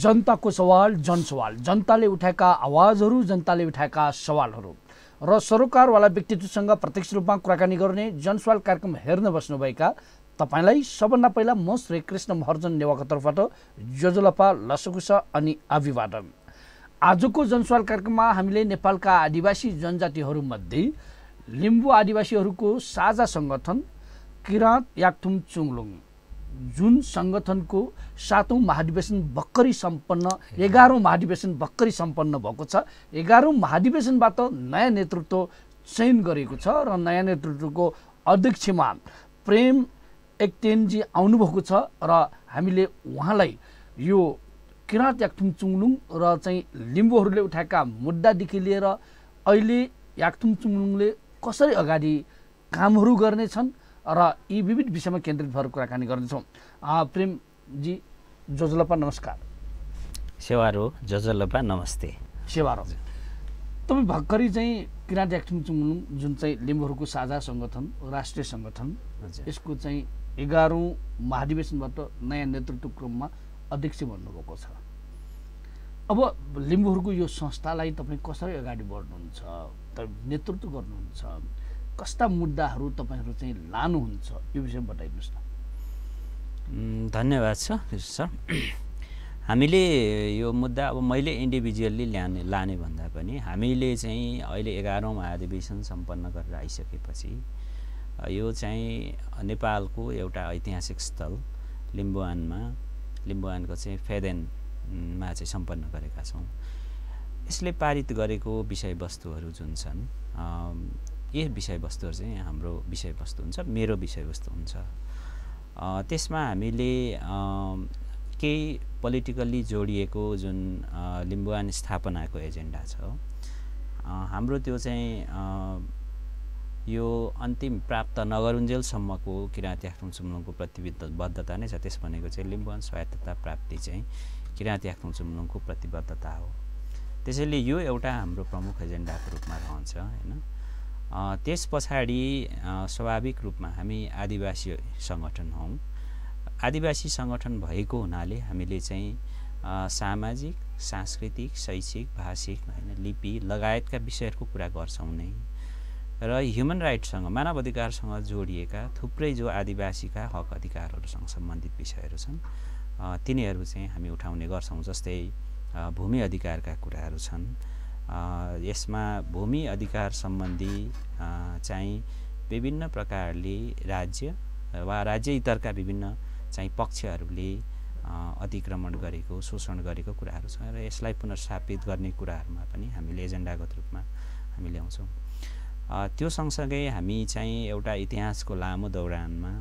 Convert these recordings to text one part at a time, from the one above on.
जनताको सवाल जनसवाल, जनताले उठाएका आवाजहरू, जनताले उठाएका सवालहरू र सरोकारवाला व्यक्तित्वसँग प्रत्यक्ष रूपमा कुराकानी गर्ने जनसवाल कार्यक्रम हेर्न बस्नुभएका तपाईलाई सबभन्दा पहिला म श्री कृष्ण महर्जन नेवाको तर्फबाट जोजलपा लसकुश अनि अभिवादन। आजको जनसवाल कार्यक्रममा हामीले नेपालका आदिवासी जनजातिहरूमध्ये लिम्बू आदिवासीहरूको साझा सङ्गठन किराँत याक्थुम चुङलुङ, जुन सङ्गठनको 7औं महाधिवेशन भर्खरै सम्पन्न 11औं महाधिवेशन भर्खरै सम्पन्न भएको छ। 11औं महाधिवेशनबाट नयाँ नेतृत्व चयन गरेको छ र नयाँ नेतृत्वको अध्यक्षमा प्रेम एकतेनजी आउनुभएको छ र हामीले उहाँलाई यो किराँत याक्थुम चुङलुङ र चाहिँ लिम्बूहरूले उठाएका मुद्दादेखि लिएर अहिले याक्थुम चुङलुङले कसरी अगाडि कामहरू गर्नेछन् र यी विविध विषयमा केन्द्रित भएर कुराकानी गर्नेछौँ। प्रेमजी जोजलपा नमस्कार। सेवारो जोजलपा नमस्ते। सेवारो तपाईँ भर्खरै चाहिँ किराँत याक्थुम चुङलुङ जुन चाहिँ लिम्बूहरूको साझा सङ्गठन, राष्ट्रिय सङ्गठन, यसको चाहिँ 11औं महाधिवेशनबाट नयाँ नेतृत्व क्रममा अध्यक्ष बन्नुभएको छ। अब लिम्बूहरूको यो संस्थालाई तपाईँ कसरी अगाडि बढ्नुहुन्छ, नेतृत्व गर्नुहुन्छ, कस्ता मुद्दाहरू तपाईँहरू चाहिँ लानुहुन्छ, यो विषयमा बताइदिनुहोस् न। धन्यवाद सर। हामीले यो मुद्दा अब मैले इन्डिभिजुअल्ली लाने भन्दा पनि हामीले चाहिँ अहिले 11औं महाधिवेशन सम्पन्न गरेर आइसकेपछि यो चाहिँ नेपालको एउटा ऐतिहासिक स्थल लिम्बुवानको चाहिँ फेदेनमा चाहिँ सम्पन्न गरेका छौँ। यसले पारित गरेको विषयवस्तुहरू जुन छन्, यी विषयवस्तुहरू चाहिँ हाम्रो विषयवस्तु हुन्छ, मेरो विषयवस्तु हुन्छ। त्यसमा हामीले केही पोलिटिकल्ली जोडिएको जुन लिम्बुवान स्थापनाको एजेन्डा छ, हाम्रो त्यो चाहिँ यो अन्तिम प्राप्त नगरुन्जेलसम्मको किराँत याक्थुम चुङलुङको प्रतिबद्धता नै छ। त्यस भनेको चाहिँ लिम्बुवान स्वायत्तता प्राप्ति चाहिँ किराँत याक्थुम चुङलुङको प्रतिबद्धता हो। त्यसैले यो एउटा हाम्रो प्रमुख एजेन्डाको रूपमा रहन्छ हैन। त्यस पछाडि स्वाभाविक रूपमा हामी आदिवासी सङ्गठन हौँ। आदिवासी सङ्गठन भएको हुनाले हामीले चाहिँ सामाजिक, सांस्कृतिक, शैक्षिक, भाषिक हैन लिपि लगायतका विषयहरूको कुरा गर्छौँ नै र ह्युमन राइट्ससँग, मानव अधिकारसँग जोडिएका थुप्रै जो आदिवासीका हक अधिकारहरूसँग सम्बन्धित विषयहरू छन् तिनीहरू चाहिँ हामी उठाउने गर्छौँ। जस्तै भूमि अधिकारका कुराहरू छन्। यसमा भूमि अधिकार सम्बन्धी चाहिँ विभिन्न प्रकारले राज्य वा राज्य इतरका विभिन्न चाहिँ पक्षहरूले अतिक्रमण गरेको, शोषण गरेको कुराहरू छ र यसलाई पुनर्स्थापित गर्ने कुराहरूमा पनि हामीले एजेन्डागत रूपमा हामी ल्याउँछौँ। त्यो सँगसँगै हामी चाहिँ एउटा इतिहासको लामो दौरानमा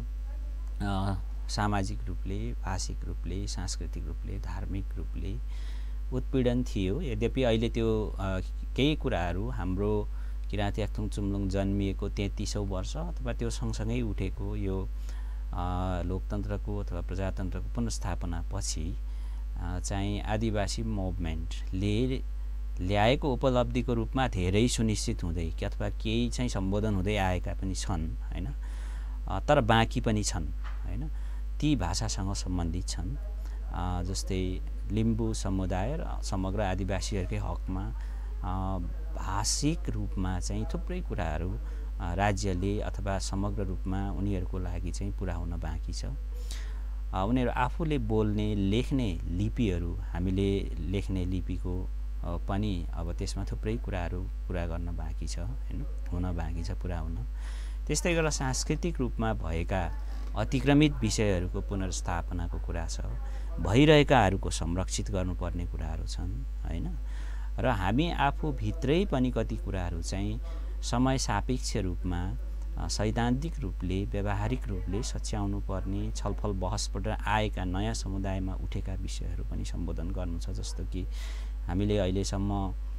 सामाजिक रूपले, भाषिक रूपले, सांस्कृतिक रूपले, धार्मिक रूपले उत्पीडन थियो। यद्यपि अहिले त्यो केही कुराहरू हाम्रो किराँत याक्थुम चुङलुङ जन्मिएको 33औं वर्ष अथवा त्यो सँगसँगै उठेको यो लोकतन्त्रको अथवा प्रजातन्त्रको पुनर्स्थापना पछि चाहिँ आदिवासी मुभमेन्टले ल्याएको उपलब्धिको रूपमा धेरै सुनिश्चित हुँदै अथवा केही चाहिँ सम्बोधन हुँदै आएका पनि छन् हैन, तर बाँकी पनि छन् हैन। ती भाषासँग सम्बन्धित छन्। जस्तै लिम्बू समुदाय र समग्र आदिवासीहरूकै हकमा भाषिक रूपमा चाहिँ थुप्रै कुराहरू राज्यले अथवा समग्र रूपमा उनीहरूको लागि चाहिँ पुरा हुन बाँकी छ। उनीहरू आफूले बोल्ने, लेख्ने लिपिहरू, हामीले लेख्ने लिपिको पनि अब त्यसमा थुप्रै कुराहरू पुरा गर्न बाँकी छ हैन, हुन बाँकी छ, पुरा हुन। त्यस्तै गरेर सांस्कृतिक रूपमा भएका अतिक्रमित विषयहरूको पुनर्स्थापनाको कुरा छ। भइरहेकाहरूको संरक्षित गर्नुपर्ने कुराहरू छन् हैन। र हामी आफू भित्रै पनि कति कुराहरू चाहिँ समय सापेक्ष रूपमा, सैद्धान्तिक रूपले, व्यावहारिक रूपले सच्याउनु पर्ने, छलफल बहसबाट आएका नयाँ समुदायमा उठेका विषयहरू पनि सम्बोधन गर्नु छ। जस्तो कि हामीले अहिलेसम्म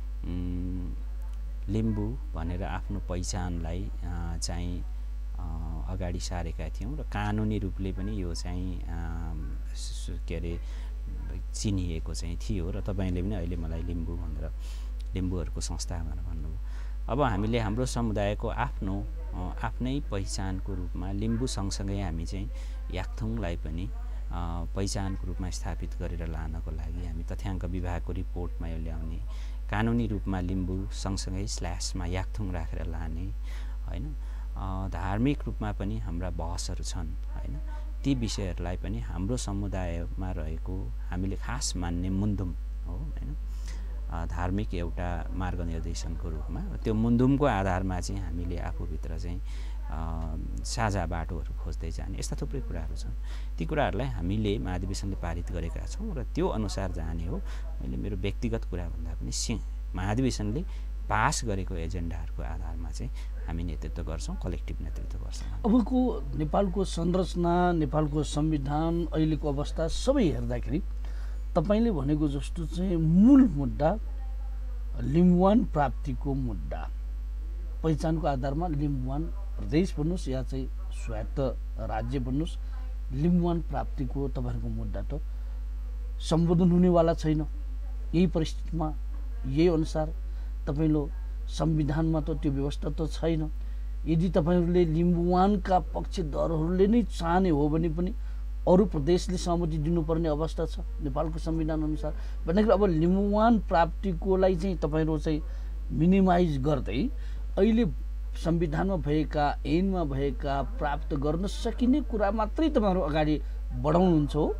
लिम्बू भनेर आफ्नो पहिचानलाई चाहिँ अगाडि सारेका थियौँ र कानुनी रूपले पनि यो चाहिँ के अरे चिनिएको चाहिँ थियो र तपाईँले पनि अहिले मलाई लिम्बू भनेर लिम्बूहरूको संस्था भनेर भन्नुभयो। अब हामीले हाम्रो समुदायको आफ्नै पहिचानको रूपमा लिम्बू सँगसँगै हामी चाहिँ याक्थुङलाई पनि पहिचानको रूपमा स्थापित गरेर लानको लागि हामी तथ्याङ्क विभागको रिपोर्टमा यो ल्याउने, कानुनी रूपमा लिम्बू सँगसँगै स्ल्यासमा याकथुङ राखेर लाने हैन। धार्मिक रूपमा पनि हाम्रा बहसहरू छन् हैन। ती विषयहरूलाई पनि हाम्रो समुदायमा रहेको हामीले खास मान्ने मुन्दुम हो हैन, धार्मिक एउटा मार्गनिर्देशनको रूपमा त्यो मुन्दुमको आधारमा चाहिँ हामीले आफूभित्र चाहिँ साझा बाटोहरू खोज्दै जाने यस्ता थुप्रै कुराहरू छन्। ती कुराहरूलाई हामीले महाधिवेशनले पारित गरेका छौँ र त्यो अनुसार जाने हो। मैले मेरो व्यक्तिगत कुरा भन्दा पनि महाधिवेशनले पास गरेको एजेन्डाहरूको आधारमा चाहिँ हामी नेतृत्व गर्छौँ, कलेक्टिभ नेतृत्व गर्छौँ। अबको नेपालको संरचना, नेपालको संविधान, अहिलेको अवस्था सबै हेर्दाखेरि तपाईले भनेको जस्तो चाहिँ मूल मुद्दा लिम्बुवान प्राप्तिको मुद्दा, पहिचानको आधारमा लिम्बुवान प्रदेश भन्नुहोस् या चाहिँ स्वायत्त राज्य भन्नुहोस्, लिम्बुवान प्राप्तिको तपाईँहरूको मुद्दा त सम्बोधन हुनेवाला छैन। यही परिस्थितिमा यही अनुसार तपाईलो संविधानमा त त्यो व्यवस्था त छैन। यदि तपाईहरूले लिम्बुवानका पक्षधरहरूले नै चाहने हो भने पनि अरू प्रदेशले सहमति दिनुपर्ने अवस्था छ नेपालको संविधान अनुसार। भन्दाखेरि अब लिम्बुवान प्राप्तिकोलाई चाहिँ तपाईँहरू चाहिँ मिनिमाइज गर्दै अहिले संविधानमा भएका, ऐनमा भएका प्राप्त गर्न सकिने कुरा मात्रै तपाईँहरू अगाडि बढाउनुहुन्छ हो।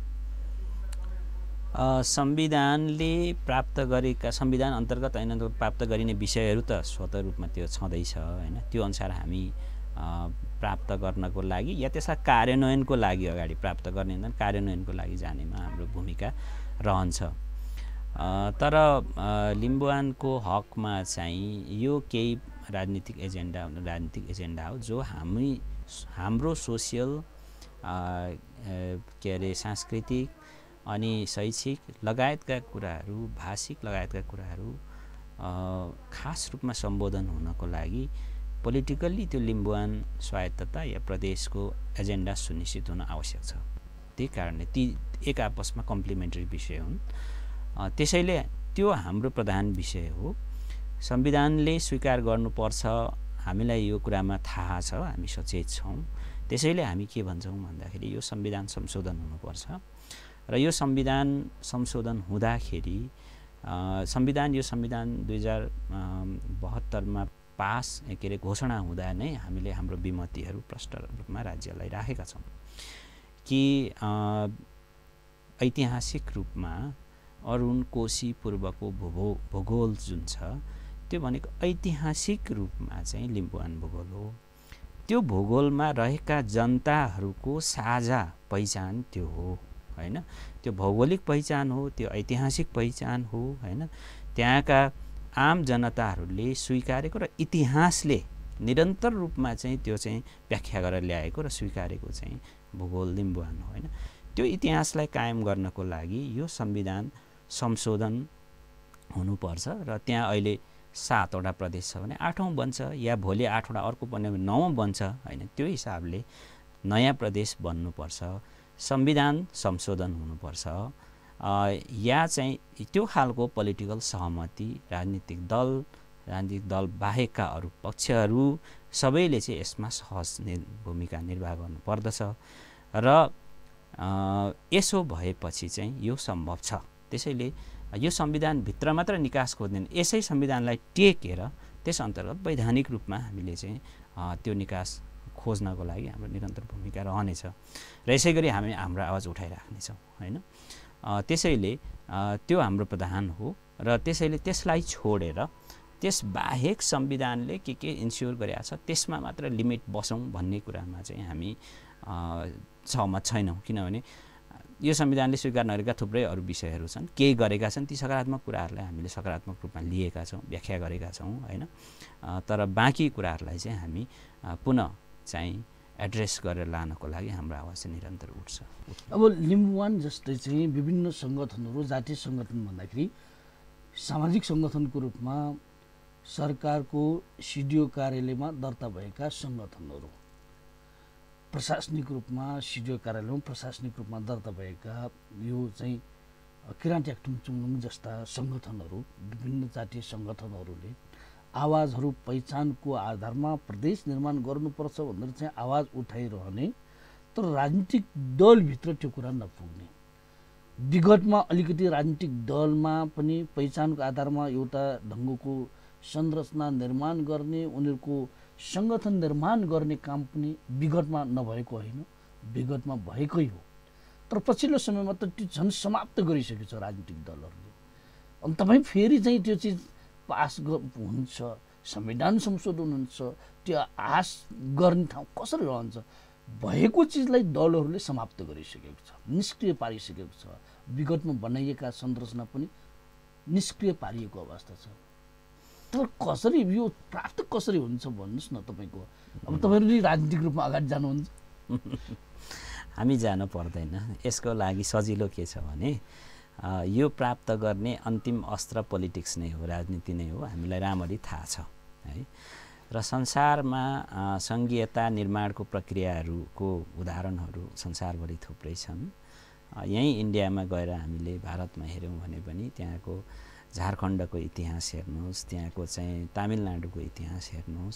संविधानले प्राप्त गरेका, संविधान अन्तर्गत ऐन प्राप्त गरिने विषयहरू त स्वतः रूपमा त्यो छँदैछ हैन। त्यो अनुसार हामी प्राप्त गर्नको लागि या त्यसलाई कार्यान्वयनको लागि अगाडि प्राप्त गर्ने भन्दा कार्यान्वयनको लागि जानेमा हाम्रो भूमिका रहन्छ। तर लिम्बुवानको हकमा चाहिँ यो केही राजनीतिक एजेन्डा हो जो हाम्रो सोसियल के अरे सांस्कृतिक अनि शैक्षिक लगायतका कुराहरू, भाषिक लगायतका कुराहरू खास रूपमा सम्बोधन हुनको लागि पोलिटिकल्ली त्यो लिम्बुवान स्वायत्तता या प्रदेशको एजेन्डा सुनिश्चित हुन आवश्यक छ। त्यही कारणले ती एक आपसमा कम्प्लिमेन्टरी विषय हुन्। त्यसैले त्यो हाम्रो प्रधान विषय हो। संविधानले स्वीकार गर्नुपर्छ, हामीलाई यो कुरामा थाहा छ, हामी सचेत छौँ। त्यसैले हामी के भन्छौँ भन्दाखेरि यो संविधान संशोधन हुनुपर्छ र यो संविधान संशोधन हुँदाखेरि यो संविधान 2072 मा पास के अरे घोषणा हुँदा नै हामीले हाम्रो विमतिहरू प्रष्ट रूपमा राज्यलाई राखेका छौँ कि ऐतिहासिक रूपमा अरुण कोशी पूर्वको भूगोल जुन छ त्यो भनेको ऐतिहासिक रूपमा चाहिँ लिम्बुवान भूगोल हो। त्यो भूगोलमा रहेका जनताहरूको साझा पहिचान त्यो हो हैन। त्यो भौगोलिक पहिचान हो, त्यो ऐतिहासिक पहिचान हो हैन। त्यहाँका आम जनताहरूले स्वीकारेको र इतिहासले निरन्तर रूपमा चाहिँ त्यो चाहिँ व्याख्या गरेर ल्याएको र स्वीकारेको चाहिँ भूगोल लिम्बुवान हो हैन। त्यो इतिहासलाई कायम गर्नको लागि यो संविधान संशोधन हुनुपर्छ र त्यहाँ अहिले 7 वटा प्रदेश छ भने 8औं बन्छ या भोलि 8 वटा अर्को बन्यो भने 9औं बन्छ हैन। त्यो हिसाबले नयाँ प्रदेश बन्नुपर्छ, संविधान संशोधन हुनुपर्छ या चाहिँ त्यो खालको पोलिटिकल सहमति राजनीतिक दल बाहेकका अरू पक्षहरू सबैले चाहिँ यसमा सहज भूमिका निर्वाह गर्नुपर्दछ र यसो भएपछि चाहिँ यो सम्भव छ। त्यसैले यो संविधानभित्र मात्र निकास खोज्दैन, यसै संविधानलाई टेकेर त्यस अन्तर्गत वैधानिक रूपमा हामीले चाहिँ त्यो निकास खोज्नको लागि हाम्रो निरन्तर भूमिका रहनेछ र यसै गरी हामी हाम्रो आवाज उठाइराख्नेछौँ हैन। त्यसैले त्यो हाम्रो प्रधान हो र त्यसैले त्यसलाई छोडेर त्यसबाहेक संविधानले के इन्स्योर गरेको छ त्यसमा मात्र लिमिट बसौँ भन्ने कुरामा चाहिँ हामी सहमत छैनौँ। किनभने यो संविधानले स्वीकार नगरेका थुप्रै अरू विषयहरू छन्, केही गरेका छन्, ती सकारात्मक कुराहरूलाई हामीले सकारात्मक रूपमा लिएका छौँ, व्याख्या गरेका छौँ हैन। तर बाँकी कुराहरूलाई चाहिँ हामी पुनः चाहिँ एड्रेस गरेर लानको लागि हाम्रो आवाज चाहिँ निरन्तर उठ्छ। अब लिम्बुवान जस्तै चाहिँ विभिन्न सङ्गठनहरू, जातीय सङ्गठन भन्दाखेरि सामाजिक सङ्गठनको रूपमा सरकारको सिडिओ कार्यालयमा दर्ता भएका सङ्गठनहरू, प्रशासनिक रूपमा सिडिओ कार्यालयमा प्रशासनिक रूपमा दर्ता भएका यो चाहिँ किराँती आक्टुङचुङलुङ जस्ता सङ्गठनहरू, विभिन्न जातीय सङ्गठनहरूले आवाजहरू पहिचानको आधारमा प्रदेश निर्माण गर्नुपर्छ भनेर चाहिँ आवाज उठाइरहने तर राजनीतिक दलभित्र त्यो कुरा नपुग्ने, विगतमा अलिकति राजनीतिक दलमा पनि पहिचानको आधारमा एउटा ढङ्गको संरचना निर्माण गर्ने, उनीहरूको सङ्गठन निर्माण गर्ने काम पनि विगतमा नभएको होइन, विगतमा भएकै हो। तर पछिल्लो समयमा त त्यो झन् समाप्त गरिसकेको छ राजनीतिक दलहरूले। अनि तपाईँ फेरि चाहिँ त्यो चिज पास हुन्छ, संविधान संशोधन हुन्छ, त्यो आश गर्ने ठाउँ कसरी रहन्छ? भएको चिजलाई दलहरूले समाप्त गरिसकेको छ, निष्क्रिय पारिसकेको छ। विगतमा बनाइएका संरचना पनि निष्क्रिय पारिएको अवस्था छ। तर कसरी यो प्राप्त कसरी हुन्छ भन्नुहोस् न तपाईँको? अब तपाईँहरूले राजनीतिक रूपमा अगाडि जानुहुन्छ। हामी जानु पर्दैन। यसको लागि सजिलो के छ भने यो प्राप्त गर्ने अन्तिम अस्त्र पोलिटिक्स नै हो, राजनीति नै हो। हामीलाई राम्ररी थाहा छ है। र संसारमा सङ्घीयता निर्माणको प्रक्रियाहरूको उदाहरणहरू संसारभरि थुप्रै छन्। यहीँ इन्डियामा गएर हामीले भारतमा हेऱ्यौँ भने पनि त्यहाँको झारखण्डको इतिहास हेर्नुहोस्, त्यहाँको चाहिँ तमिलनाडुको इतिहास हेर्नुहोस्।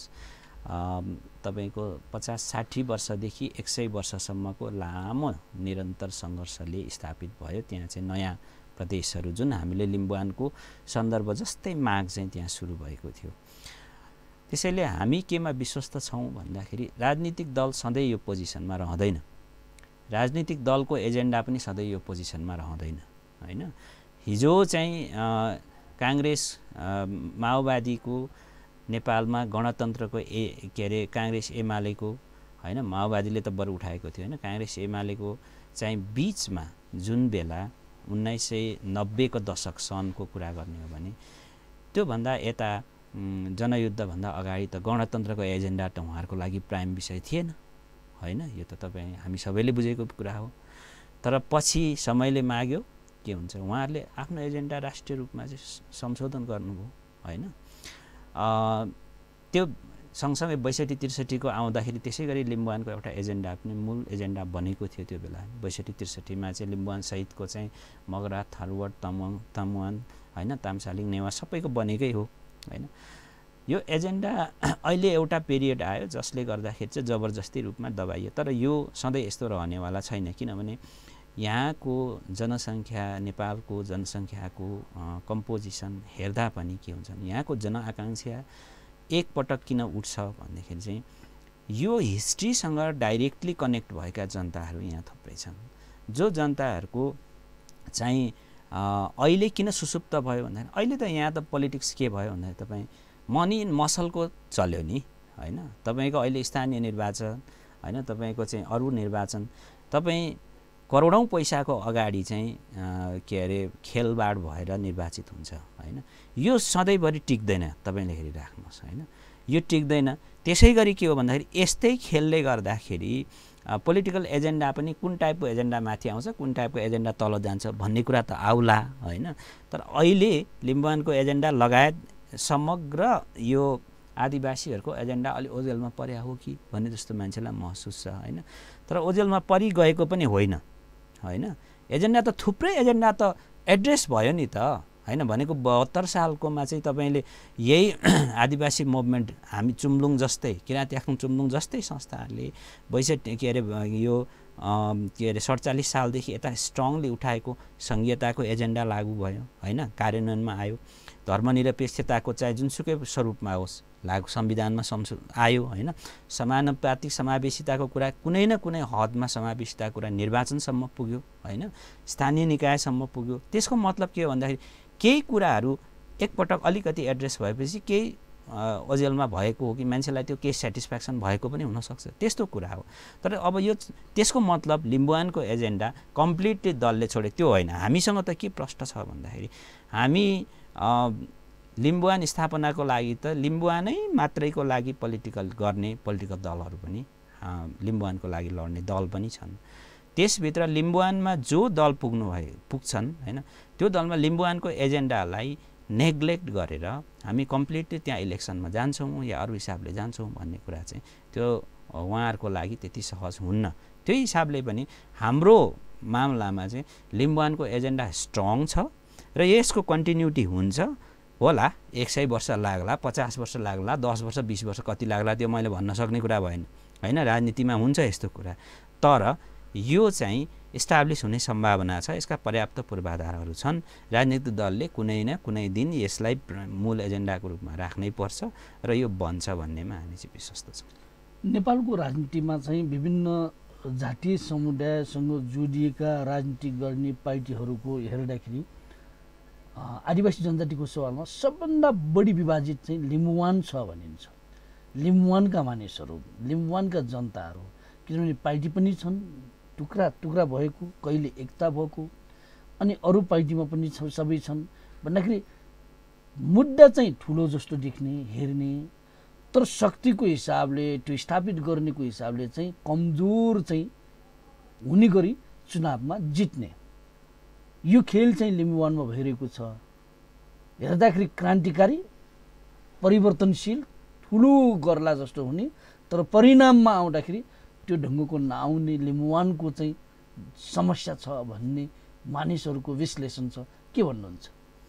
तपाईको 50-60 वर्षदेखि 100 वर्षसम्मको लामो निरन्तर सङ्घर्षले स्थापित भयो त्यहाँ चाहिँ नयाँ प्रदेशहरू, जुन हामीले लिम्बुवानको सन्दर्भ जस्तै माग चाहिँ त्यहाँ सुरु भएको थियो। त्यसैले हामी केमा विश्वस्त छौँ भन्दाखेरि राजनीतिक दल सधैँ यो पोजिसनमा रहँदैन, राजनीतिक दलको एजेन्डा पनि सधैँ यो पोजिसनमा रहँदैन हैन। हिजो चाहिँ काङ्ग्रेस माओवादीको नेपालमा गणतन्त्रको के अरे काङ्ग्रेस एमालेको हैन, माओवादीले त बरु उठाएको थियो हैन, काङ्ग्रेस एमालेको चाहिँ बीचमा जुन बेला 1990 को दशक सनको कुरा गर्ने हो भने त्योभन्दा यता जनयुद्धभन्दा अगाडि त गणतन्त्रको एजेन्डा त उहाँहरूको लागि प्राइम विषय थिएन हैन। यो त तपाईँ हामी सबैले बुझेको कुरा हो। तर पछि समयले माग्यो, के हुन्छ, उहाँहरूले आफ्नो एजेन्डा राष्ट्रिय रूपमा चाहिँ संशोधन गर्नुभयो हैन। त्यो सँगसँगै 62-63 को आउँदाखेरि त्यसै गरी लिम्बुवानको एउटा एजेन्डा पनि मूल एजेन्डा बनेको थियो त्यो बेला। 62-63 मा चाहिँ लिम्बुवान सहितको चाहिँ मगरा, थारुवट, तमुवान हैन, तामसालिङ, नेवा सबैको बनेकै हो हैन। यो एजेन्डा अहिले एउटा पिरियड आयो जसले गर्दाखेरि चाहिँ जबरजस्ती रूपमा दबाइयो। तर यो सधैँ यस्तो रहनेवाला छैन, किनभने यहाँको जनसङ्ख्या, नेपालको जनसङ्ख्याको कम्पोजिसन हेर्दा पनि के हुन्छ, यहाँको जनआकाङ्क्षा एकपटक किन उठ्छ भन्दाखेरि चाहिँ यो हिस्ट्रीसँग डाइरेक्टली कनेक्ट भएका जनताहरू यहाँ थुप्रै छन्। जो जनताहरूको चाहिँ अहिले किन सुसुप्त भयो भन्दाखेरि अहिले त यहाँ त पोलिटिक्स के भयो भन्दाखेरि तपाईँ मनी इन मसलको चल्यो नि हैन। तपाईँको अहिले स्थानीय निर्वाचन हैन, तपाईँको चाहिँ अरू निर्वाचन, तपाईँ करोडौँ पैसाको अगाडि चाहिँ के अरे खेलबाड भएर निर्वाचित हुन्छ हैन। यो सधैँभरि टिक्दैन, तपाईँले हेरिराख्नुहोस् हैन, यो टिक्दैन। त्यसै गरी के हो भन्दाखेरि यस्तै खेलले गर्दाखेरि पोलिटिकल एजेन्डा पनि कुन टाइपको एजेन्डा माथि आउँछ, कुन टाइपको एजेन्डा तल जान्छ भन्ने कुरा त आउला हैन। तर अहिले लिम्बुवानको एजेन्डा लगायत समग्र यो आदिवासीहरूको एजेन्डा अलि ओझेलमा पर्या हो कि भन्ने जस्तो मान्छेलाई महसुस छ हैन। तर ओझेलमा परिगएको पनि होइन हैन। एजेन्डा त थुप्रै एजेन्डा त एड्रेस भयो नि त हैन। भनेको 72 सालकोमा चाहिँ तपाईँले यही आदिवासी मुभमेन्ट हामी चुम्लुङ जस्तै, किराँती आख्नुङ चुम्लुङ जस्तै संस्थाहरूले 62 के अरे यो के अरे 47 सालदेखि यता स्ट्रङली उठाएको सङ्घीयताको एजेन्डा लागू भयो हैन, कार्यान्वयनमा आयो। धर्मनिरपेक्षताको चाहिँ जुनसुकै स्वरूपमा होस् लागू संविधानमा आयो हैन। समानुपातिक समावेशिताको कुरा कुनै न कुनै हदमा समावेशिताको कुरा निर्वाचनसम्म पुग्यो हैन, स्थानीय निकायसम्म पुग्यो। त्यसको मतलब के हो भन्दाखेरि केही कुराहरू एकपटक अलिकति एड्रेस भएपछि केही ओझेलमा भएको हो कि मान्छेलाई त्यो केही सेटिस्फ्याक्सन भएको पनि हुनसक्छ, त्यस्तो कुरा हो। तर अब यो त्यसको मतलब लिम्बुवानको एजेन्डा कम्प्लिटली दलले छोडे त्यो होइन। हामीसँग त के प्रश्न छ भन्दाखेरि हामी लिम्बुवान स्थापनाको लागि त लिम्बुवानै मात्रैको लागि पोलिटिकल गर्ने पोलिटिकल दलहरू पनि लिम्बुवानको लागि लड्ने दल पनि छन्। त्यसभित्र लिम्बुवानमा जो दल पुग्छन् हैन, त्यो दलमा लिम्बुवानको एजेन्डालाई नेग्लेक्ट गरेर हामी कम्प्लिटली त्यहाँ इलेक्सनमा जान्छौँ या अरू हिसाबले जान्छौँ भन्ने कुरा चाहिँ त्यो उहाँहरूको लागि त्यति सहज हुन्न। त्यही हिसाबले पनि हाम्रो मामलामा चाहिँ लिम्बुवानको एजेन्डा स्ट्रङ छ र यसको कन्टिन्युटी हुन्छ होला। 100 वर्ष लाग्ला, 50 वर्ष लाग्ला, 10 वर्ष 20 वर्ष कति लाग्ला त्यो मैले भन्न सक्ने कुरा भएन हैन। राजनीतिमा हुन्छ यस्तो कुरा। तर यो चाहिँ इस्टाब्लिस हुने सम्भावना छ, यसका पर्याप्त पूर्वाधारहरू छन्। राजनीतिक दलले कुनै न कुनै दिन यसलाई मूल एजेन्डाको रूपमा राख्नै पर्छ र यो बन्छ भन्नेमा हामी चाहिँ विश्वस्त छौँ। नेपालको राजनीतिमा चाहिँ विभिन्न जातीय समुदायसँग जोडिएका राजनीति गर्ने पार्टीहरूको हेर्दाखेरि आदिवासी जनजातिको सवालमा सबभन्दा बढी विभाजित चाहिँ लिम्बुवान छ भनिन्छ। लिम्बुवानका मानिसहरू, लिम्बुवानका जनताहरू, किनभने पार्टी पनि छन् टुक्रा टुक्रा भएको, कहिले एकता भएको, अनि अरू पार्टीमा पनि सबै छन् भन्दाखेरि मुद्दा चाहिँ ठुलो जस्तो देख्ने हेर्ने, तर शक्तिको हिसाबले त्यो स्थापित गर्नेको हिसाबले चाहिँ कमजोर चाहिँ हुने गरी चुनावमा जित्ने यो खेल चाहिँ लिम्बुवानमा भइरहेको छ। हेर्दाखेरि क्रान्तिकारी परिवर्तनशील ठुलो गर्ला जस्तो हुने, तर परिणाममा आउँदाखेरि त्यो ढङ्गको नआउने लिम्बुवानको चाहिँ समस्या छ भन्ने मानिसहरूको विश्लेषण छ। के भन्नुहुन्छ?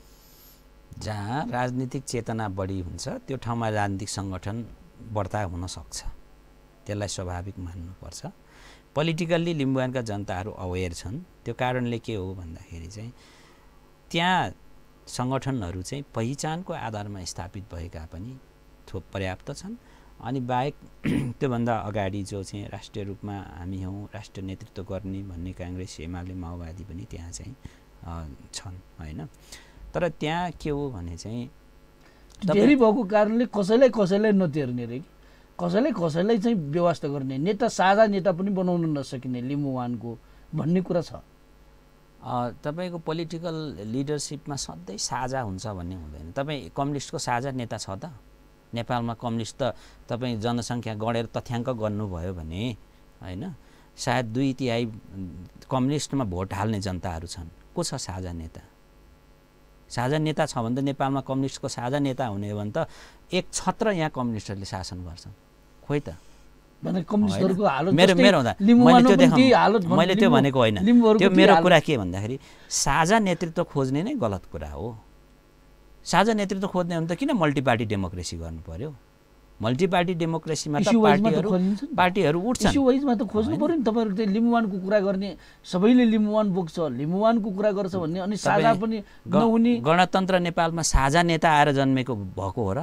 जहाँ राजनीतिक चेतना बढी हुन्छ त्यो ठाउँमा राजनीतिक सङ्गठन बढ्ता हुन सक्छ, त्यसलाई स्वाभाविक मान्नुपर्छ। पोलिटिकल्ली लिम्बुवानका जनताहरू अवेर छन्। त्यो कारणले के हो भन्दाखेरि चाहिँ त्यहाँ सङ्गठनहरू चाहिँ पहिचानको आधारमा स्थापित भएका पनि थोप पर्याप्त छन्। अनि बाहेक त्योभन्दा अगाडि जो चाहिँ राष्ट्रिय रूपमा हामी हौँ, राष्ट्रिय नेतृत्व गर्ने भन्ने काङ्ग्रेस, एमाले, माओवादी पनि त्यहाँ चाहिँ छन् होइन। तर त्यहाँ के हो भने चाहिँ धेरै भएको कारणले कसैलाई कसैलाई नतेर्ने रे, कसैलाई कसैलाई चाहिँ व्यवस्था गर्ने, नेता साझा नेता पनि बनाउन नसकिने लिम्बुवानको भन्ने कुरा छ। तपाईँको पोलिटिकल लिडरसिपमा सधैँ साझा हुन्छ भन्ने हुँदैन। तपाईँ कम्युनिस्टको साझा नेता छ त? नेपालमा कम्युनिस्ट त तपाईँ जनसङ्ख्या गढेर तथ्याङ्क गर्नुभयो भने होइन, सायद 2/3 कम्युनिस्टमा भोट हाल्ने जनताहरू छन्। को छ साझा नेता? साझा नेता छ भने त नेपालमा कम्युनिस्टको साझा नेता हुने हो भने त एक छत्र यहाँ कम्युनिस्टहरूले शासन गर्छन्। खोइ त मैले त्यो भनेको होइन। त्यो मेरो कुरा के भन्दाखेरि साझा नेतृत्व खोज्ने नै गलत कुरा हो। साझा नेतृत्व खोज्ने हो भने त किन मल्टी पार्टी डेमोक्रेसी गर्नु पर्यो? मल्टी पार्टी डेमोक्रेसीमा त पार्टीहरू उठ्छन्। इस्यु वाइजमा त खोज्नु पर्यो नि। तपाईँहरू चाहिँ लिम्बुवानको कुरा गर्ने, सबैले लिम्बुवान बोक्छ, लिम्बुवानको कुरा गर्छ भन्ने, अनि साझा पनि नहुने। गणतन्त्र नेपालमा साझा नेता आएर जन्मेको भएको हो र?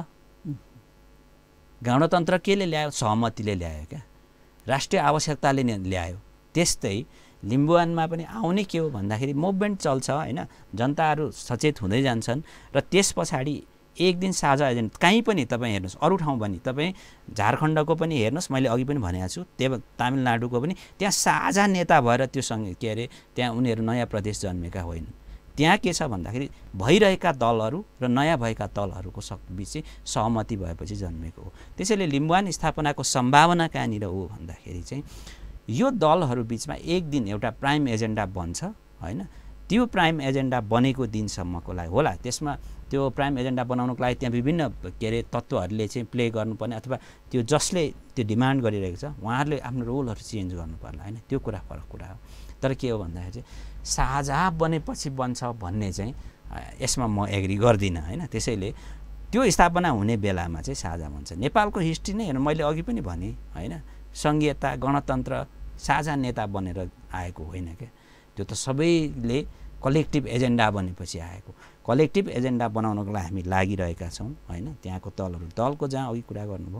गणतन्त्र केले ल्यायो? सहमतिले ल्यायो क्या, राष्ट्रिय आवश्यकताले ल्यायो। त्यस्तै लिम्बुवानमा पनि आउने के हो भन्दाखेरि मुभमेन्ट चल्छ होइन, जनताहरू सचेत हुँदै जान्छन् र त्यस पछाडि एक दिन साझा एजेन्ट कहीँ पनि तपाईँ हेर्नुहोस्, अरू ठाउँ पनि तपाईँ झारखण्डको पनि हेर्नुहोस्, मैले अघि पनि भनेको छु, तामिलनाडुको पनि त्यहाँ साझा नेता भएर त्यो के अरे त्यहाँ उनीहरू नयाँ प्रदेश जन्मेका होइनन्। त्यहाँ के छ भन्दाखेरि भइरहेका दलहरू र नयाँ भएका दलहरूको बिच सहमति भएपछि जन्मेको हो। त्यसैले लिम्बुवान स्थापनाको सम्भावना कहाँनिर हो भन्दाखेरि चाहिँ यो दलहरू बिचमा एक दिन एउटा प्राइम एजेन्डा बन्छ होइन। त्यो प्राइम एजेन्डा बनेको दिनसम्मको लागि होला, त्यसमा त्यो प्राइम एजेन्डा बनाउनको लागि त्यहाँ विभिन्न के अरे तत्त्वहरूले चाहिँ प्ले गर्नुपर्ने, अथवा त्यो जसले त्यो डिमान्ड गरिरहेको छ उहाँहरूले आफ्नो रोलहरू चेन्ज गर्नुपर्ला होइन। त्यो कुरा फरक कुरा हो। तर के हो भन्दाखेरि चाहिँ साझा बनेपछि बन्छ भन्ने चाहिँ यसमा म एग्री गर्दिनँ होइन। त्यसैले त्यो स्थापना हुने बेलामा चाहिँ साझा बन्छ। नेपालको हिस्ट्री नै हेर्नु, मैले अघि पनि भनेँ होइन, सङ्घीयता गणतन्त्र साझा नेता बनेर आएको होइन क्या, त्यो त सबैले कलेक्टिभ एजेन्डा बनेपछि आएको। कलेक्टिभ एजेन्डा बनाउनको लागि हामी लागिरहेका छौँ होइन। त्यहाँको दलहरू, दलको जहाँ अघि कुरा गर्नुभयो,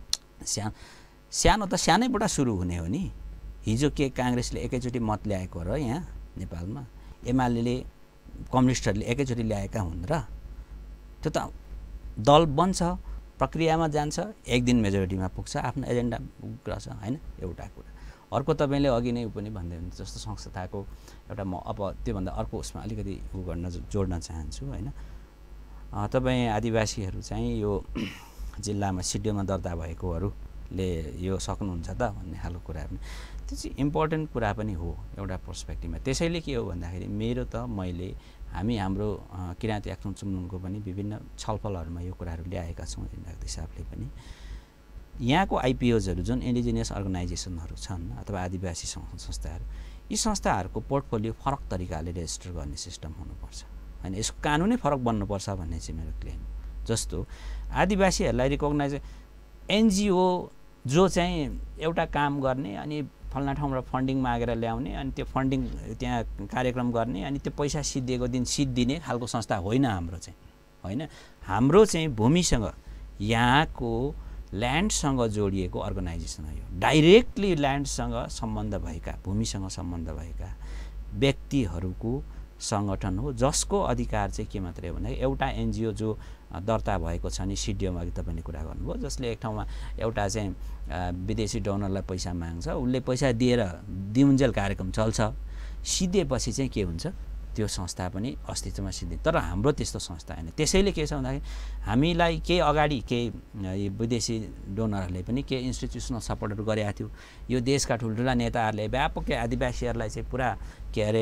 सानो त सानैबाट सुरु हुने हो नि। हिजो के काङ्ग्रेसले एकैचोटि मत ल्याएको र यहाँ नेपालमा एमाले कम्युनिस्टहरूले एकैचोटि ल्याएका हुन् र? त्यो त दल बन्छ, प्रक्रियामा जान्छ, एक दिन मेजोरिटीमा पुग्छ, आफ्नो एजेन्डा गर्छ होइन। एउटा कुरा। अर्को तपाईँले अघि नै पनि भन्दै हुनुहुन्छ जस्तो संस्थाको एउटा, म अब त्योभन्दा अर्को उसमा अलिकति जोड्न चाहन्छु होइन। तपाईँ आदिवासीहरू चाहिँ यो जिल्लामा सिडिओमा दर्ता भएकोहरूले यो सक्नुहुन्छ त भन्ने खालको कुरा पनि, त्यो चाहिँ इम्पोर्टेन्ट कुरा पनि हो एउटा पर्सपेक्टिभमा। त्यसैले के हो भन्दाखेरि मेरो त हामी हाम्रो किराँती आक्सुङ चुम्नुङको पनि विभिन्न छलफलहरूमा यो कुराहरू ल्याएका छौँ एजेन्डाको हिसाबले पनि। यहाँको आइपिओजहरू जुन इन्डिजिनियस अर्गनाइजेसनहरू छन् अथवा आदिवासी संस्थाहरू, यी संस्थाहरूको पोर्टफोलियो फरक तरिकाले रेजिस्टर गर्ने सिस्टम हुनुपर्छ होइन। यसको कानुनै फरक बन्नुपर्छ भन्ने चाहिँ मेरो क्लेम। जस्तो आदिवासीहरूलाई रिकगनाइज एनजिओ जो चाहिँ एउटा काम गर्ने अनि फल्ना ठाउँबाट फन्डिङ मागेर ल्याउने अनि त्यो फन्डिङ त्यहाँ कार्यक्रम गर्ने अनि त्यो पैसा सिद्धिएको दिन सिद्धिने खालको संस्था होइन हाम्रो चाहिँ, होइन। हाम्रो चाहिँ भूमिसँग यहाँको ल्यान्डसँग जोडिएको अर्गनाइजेसन हो यो। डाइरेक्टली ल्यान्डसँग सम्बन्ध भएका, भूमिसँग सम्बन्ध भएका व्यक्तिहरूको सङ्गठन हो, जसको अधिकार चाहिँ के मात्रै हो भन्दाखेरि एउटा एनजिओ जो दर्ता भएको छ नि सिडिओमा, अघि तपाईँले कुरा गर्नुभयो, जसले एक ठाउँमा एउटा चाहिँ विदेशी डोनरलाई पैसा माग्छ, उसले पैसा दिएर दिउन्जेल कार्यक्रम चल्छ, सिद्धेपछि चाहिँ के हुन्छ, त्यो संस्था पनि अस्तित्वमा सिद्धि। तर हाम्रो त्यस्तो संस्था होइन। त्यसैले के छ भन्दाखेरि हामीलाई केही अगाडि केही विदेशी डोनरहरूले पनि केही इन्स्टिट्युसनल सपोर्टहरू गरेका थियो। यो देशका ठुल्ठुला नेताहरूले व्यापक आदिवासीहरूलाई चाहिँ पुरा के अरे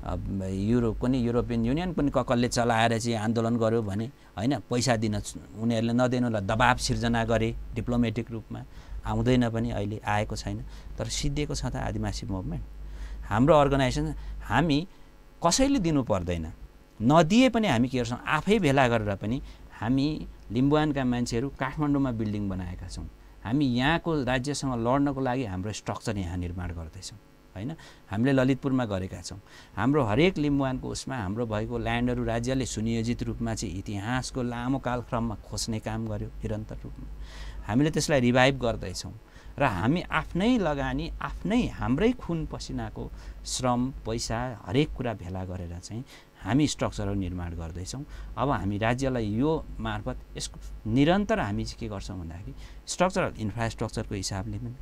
युरोप पनि, युरोपियन युनियन पनि ककलले चलाएर चाहिँ आन्दोलन गर्यो भने, होइन, पैसा दिन उनीहरूले नदिनुलाई दबाब सिर्जना गरे डिप्लोमेटिक रूपमा, आउँदैन पनि, अहिले आएको छैन। तर सिद्धिएको छ त आदिवासी मुभमेन्ट। हाम्रो अर्गनाइजेसन हामी कसैले दिनु पर्दैन, नदिए पनि हामी के गर्छौँ, आफै भेला गरेर पनि हामी लिम्बुवानका मान्छेहरू काठमाडौँमा बिल्डिङ बनाएका छौँ। हामी यहाँको राज्यसँग लड्नको लागि हाम्रो स्ट्रक्चर यहाँ निर्माण गर्दैछौँ, होइन। हामीले ललितपुरमा गरेका छौँ। हाम्रो हरेक लिम्बुवानको उसमा हाम्रो भएको ल्यान्डहरू राज्यले सुनियोजित रूपमा चाहिँ इतिहासको लामो कालक्रममा खोज्ने काम गर्यो निरन्तर रूपमा। हामीले त्यसलाई रिभाइभ गर्दैछौँ र हामी आफ्नै लगानी, आफ्नै हाम्रै खुन पसिनाको श्रम, पैसा, हरेक कुरा भेला गरेर चाहिँ हामी स्ट्रक्चरहरू निर्माण गर्दैछौँ। अब हामी राज्यलाई यो मार्फत यसको निरन्तर हामी चाहिँ के गर्छौँ भन्दाखेरि स्ट्रक्चरल इन्फ्रास्ट्रक्चरको हिसाबले पनि,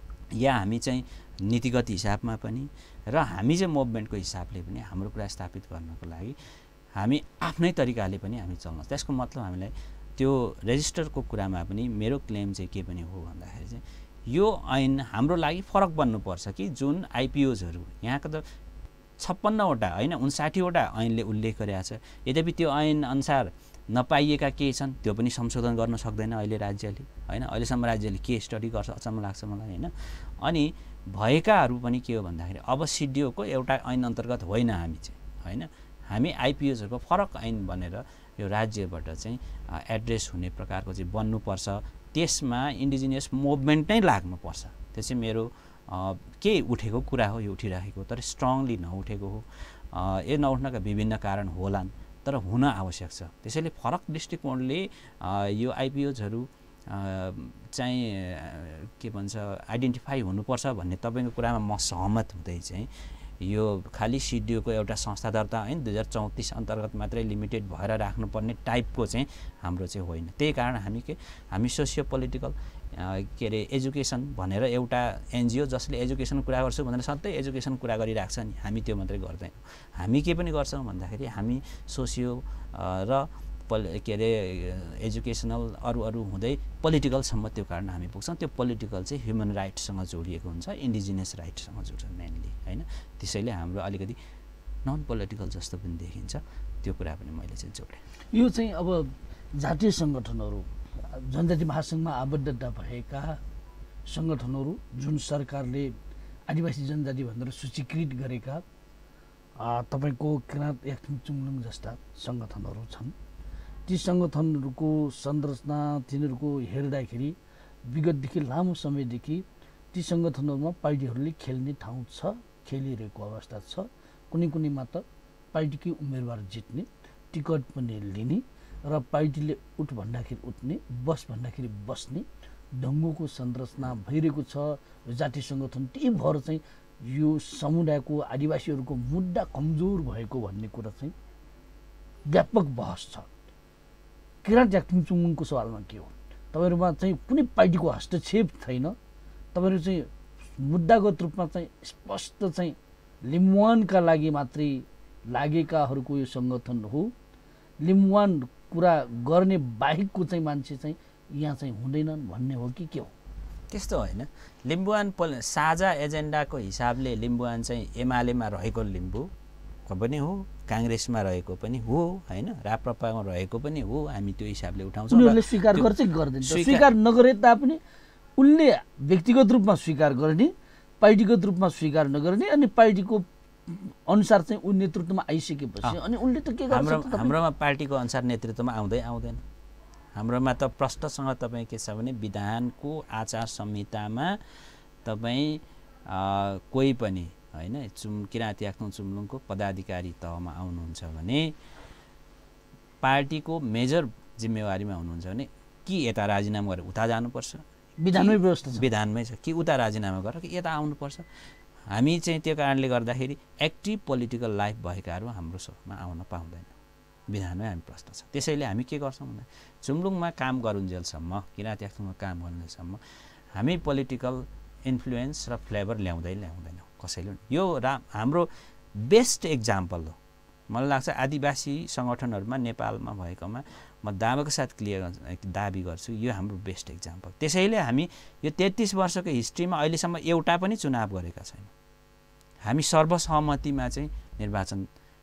या हामी चाहिँ नीतिगत हिसाबमा पनि, र हामी चाहिँ मुभमेन्टको हिसाबले पनि हाम्रो कुरा स्थापित गर्नको लागि हामी आफ्नै तरिकाले पनि हामी चल्न। त्यसको मतलब हामीलाई त्यो रेजिस्टरको कुरामा पनि मेरो क्लेम चाहिँ के पनि हो भन्दाखेरि चाहिँ यो ऐन हाम्रो लागि फरक बन्नुपर्छ कि जुन आइपिओजहरू यहाँको त 56वटा होइन 59वटा ऐनले उल्लेख गरेका छ। यद्यपि त्यो ऐन अनुसार नपाइएका केही छन्, त्यो पनि संशोधन गर्न सक्दैन अहिले राज्यले, होइन। अहिलेसम्म राज्यले के स्टडी गर्छ अचम्म लाग्छ मलाई, होइन। अनि भएकाहरू पनि के हो भन्दाखेरि अब सिडिओको एउटा ऐन अन्तर्गत होइन हामी चाहिँ, होइन। हामी आइपिओजहरूको फरक ऐन बनेर यो राज्यबाट चाहिँ एड्रेस हुने प्रकारको चाहिँ बन्नुपर्छ। त्यसमा इन्डिजिनियस मुभमेन्ट नै लाग्नुपर्छ। त्यो चाहिँ मेरो के उठेको कुरा हो, यो उठिराखेको, तर स्ट्रङली नउठेको हो। यो नउठ्नका विभिन्न कारण होलान्, तर हुन आवश्यक छ। त्यसैले फरक दृष्टिकोणले यो आइपिओजहरू चाहिँ के भन्छ आइडेन्टिफाई हुनुपर्छ भन्ने तपाईँको कुरामा म सहमत हुँदै चाहिँ यो खालि सिडिओको एउटा संस्था दर्ता ऐन 2034 अन्तर्गत मात्रै लिमिटेड भएर राख्नुपर्ने टाइपको चाहिँ हाम्रो चाहिँ होइन। त्यही कारण हामी सोसियो पोलिटिकल के अरे एजुकेसन भनेर एउटा एनजिओ जसले एजुकेसन कुरा गर्छु भनेर सधैँ एजुकेसन कुरा गरिरहेको छ नि, हामी त्यो मात्रै गर्दैनौँ। हामी के पनि गर्छौँ भन्दाखेरि हामी सोसियो र के अरे एजुकेसनल अरू हुँदै पोलिटिकलसम्म त्यो कारण हामी पुग्छौँ। त्यो पोलिटिकल चाहिँ ह्युमन राइट्ससँग जोडिएको हुन्छ, इन्डिजिनियस राइट्ससँग जोड्छ मेनली, होइन। त्यसैले हाम्रो अलिकति नन पोलिटिकल जस्तो पनि देखिन्छ, त्यो कुरा पनि मैले चाहिँ जोडेँ। यो चाहिँ अब जातीय सङ्गठनहरू, जनजाति महासङ्घमा आबद्धता भएका सङ्गठनहरू जुन सरकारले आदिवासी जनजाति भनेर सूचीकृत गरेका तपाईँको किराँत याक्थुङचुङलुङ जस्ता सङ्गठनहरू छन्। ती सङ्गठनहरूको संरचना तिनीहरूको हेर्दाखेरि विगतदेखि लामो समयदेखि ती सङ्गठनहरूमा पार्टीहरूले खेल्ने ठाउँ छ, खेलिरहेको अवस्था छ। कुनैमा त पार्टीकै उम्मेदवार जित्ने, टिकट पनि लिने र पार्टीले उठ भन्दाखेरि उठ्ने, बस भन्दाखेरि बस्ने ढङ्गको संरचना भइरहेको छ जातीय सङ्गठन। त्यही भएर चाहिँ यो समुदायको आदिवासीहरूको मुद्दा कमजोर भएको भन्ने कुरा चाहिँ व्यापक बहस छ। किराँत याक्थुङचुङलुङको सवालमा के हो, तपाईँहरूमा चाहिँ कुनै पार्टीको हस्तक्षेप छैन, तपाईँहरू चाहिँ मुद्दागत रूपमा चाहिँ स्पष्ट चाहिँ लिम्बुवानका लागि मात्रै लागेकाहरूको यो सङ्गठन हो, लिम्बुवान कुरा गर्ने बाहेकको चाहिँ मान्छे चाहिँ यहाँ चाहिँ हुँदैनन् भन्ने हो कि के हो? त्यस्तो होइन। लिम्बुवान साझा एजेन्डाको हिसाबले लिम्बुवान चाहिँ एमालेमा रहेको लिम्बू पनि हो, काङ्ग्रेसमा रहेको पनि हो, होइन, राप्रपामा रहेको पनि हो। हामी त्यो हिसाबले उठाउँछौँ। उनीहरूले स्वीकार गर्छ कि गर्दैन? स्वीकार नगरे तापनि उनले व्यक्तिगत रूपमा स्वीकार गर्ने, पार्टीगत रूपमा स्वीकार नगर्ने, अनि पार्टीको अनुसार चाहिँ ऊ नेतृत्वमा आइसकेपछि अनि उनले त के गर्छ? हाम्रोमा पार्टीको अनुसार नेतृत्वमा आउँदैन। हाम्रोमा त प्रष्टसँग तपाईँ के छ भने विधानको आचार संहितामा तपाईँ कोही पनि हैन किराँती आख्तुङ चुम्लुङको पदाधिकारी तहमा आउनुहुन्छ भने पार्टीको मेजर जिम्मेवारीमा हुनुहुन्छ भने कि यता राजीनामा गरेर उता जानुपर्छ, विधानमै व्यवस्था छ, विधानमै छ, कि उता राजीनामा गरेर कि यता आउनुपर्छ। हामी चाहिँ त्यो कारणले गर्दाखेरि एक्टिभ पोलिटिकल लाइफ भएकाहरू हाम्रो सोमा आउन पाउँदैन, विधानमै हामी प्रश्न छ। त्यसैले हामी के गर्छौँ भन्दा चुम्लुङमा काम गरुन्जेलसम्म, किराँती आख्तुङमा काम गरुन्जेलसम्म हामी पोलिटिकल इन्फ्लुएन्स र फ्लेभर ल्याउँदैनौँ कसैले। यो हाम्रो बेस्ट एक्जाम्पल हो। मलाई लाग्छ आदिवासी सङ्गठनहरूमा नेपालमा भएकोमा म दावाको साथ दाबी गर्छु यो हाम्रो बेस्ट एक्जाम्पल। त्यसैले हामी यो 33 वर्षको हिस्ट्रीमा अहिलेसम्म एउटा पनि चुनाव गरेका छैनौँ। हामी सर्वसहमतिमा चाहिँ निर्वाचन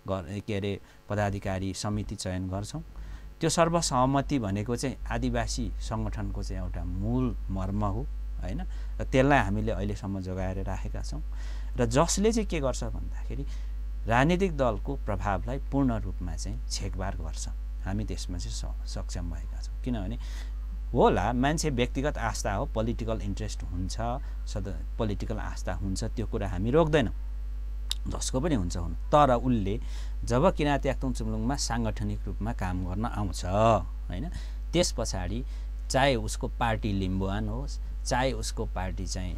पदाधिकारी समिति चयन गर्छौँ। त्यो सर्वसहमति भनेको चाहिँ आदिवासी सङ्गठनको चाहिँ एउटा मूल मर्म हो हैन, र त्यसलाई हामीले अहिलेसम्म जोगाएर राखेका छौँ। र जसले चाहिँ के गर्छ भन्दाखेरि राजनीतिक दलको प्रभावलाई पूर्ण रूपमा चाहिँ छेकबार गर्छ। हामी त्यसमा चाहिँ सक्षम भएका छौँ। किनभने होला मान्छे व्यक्तिगत आस्था हो, पोलिटिकल इन्ट्रेस्ट हुन्छ, पोलिटिकल आस्था हुन्छ, त्यो कुरा हामी रोक्दैनौँ, जसको पनि हुन्छ हुनु। तर उसले जब किराँती आख्तुङ चुम्लुङमा साङ्गठनिक रूपमा काम गर्न आउँछ हैन, त्यस पछाडि चाहे उसको पार्टी लिम्बुवान होस्, चाहे उसको पार्टी चाहिँ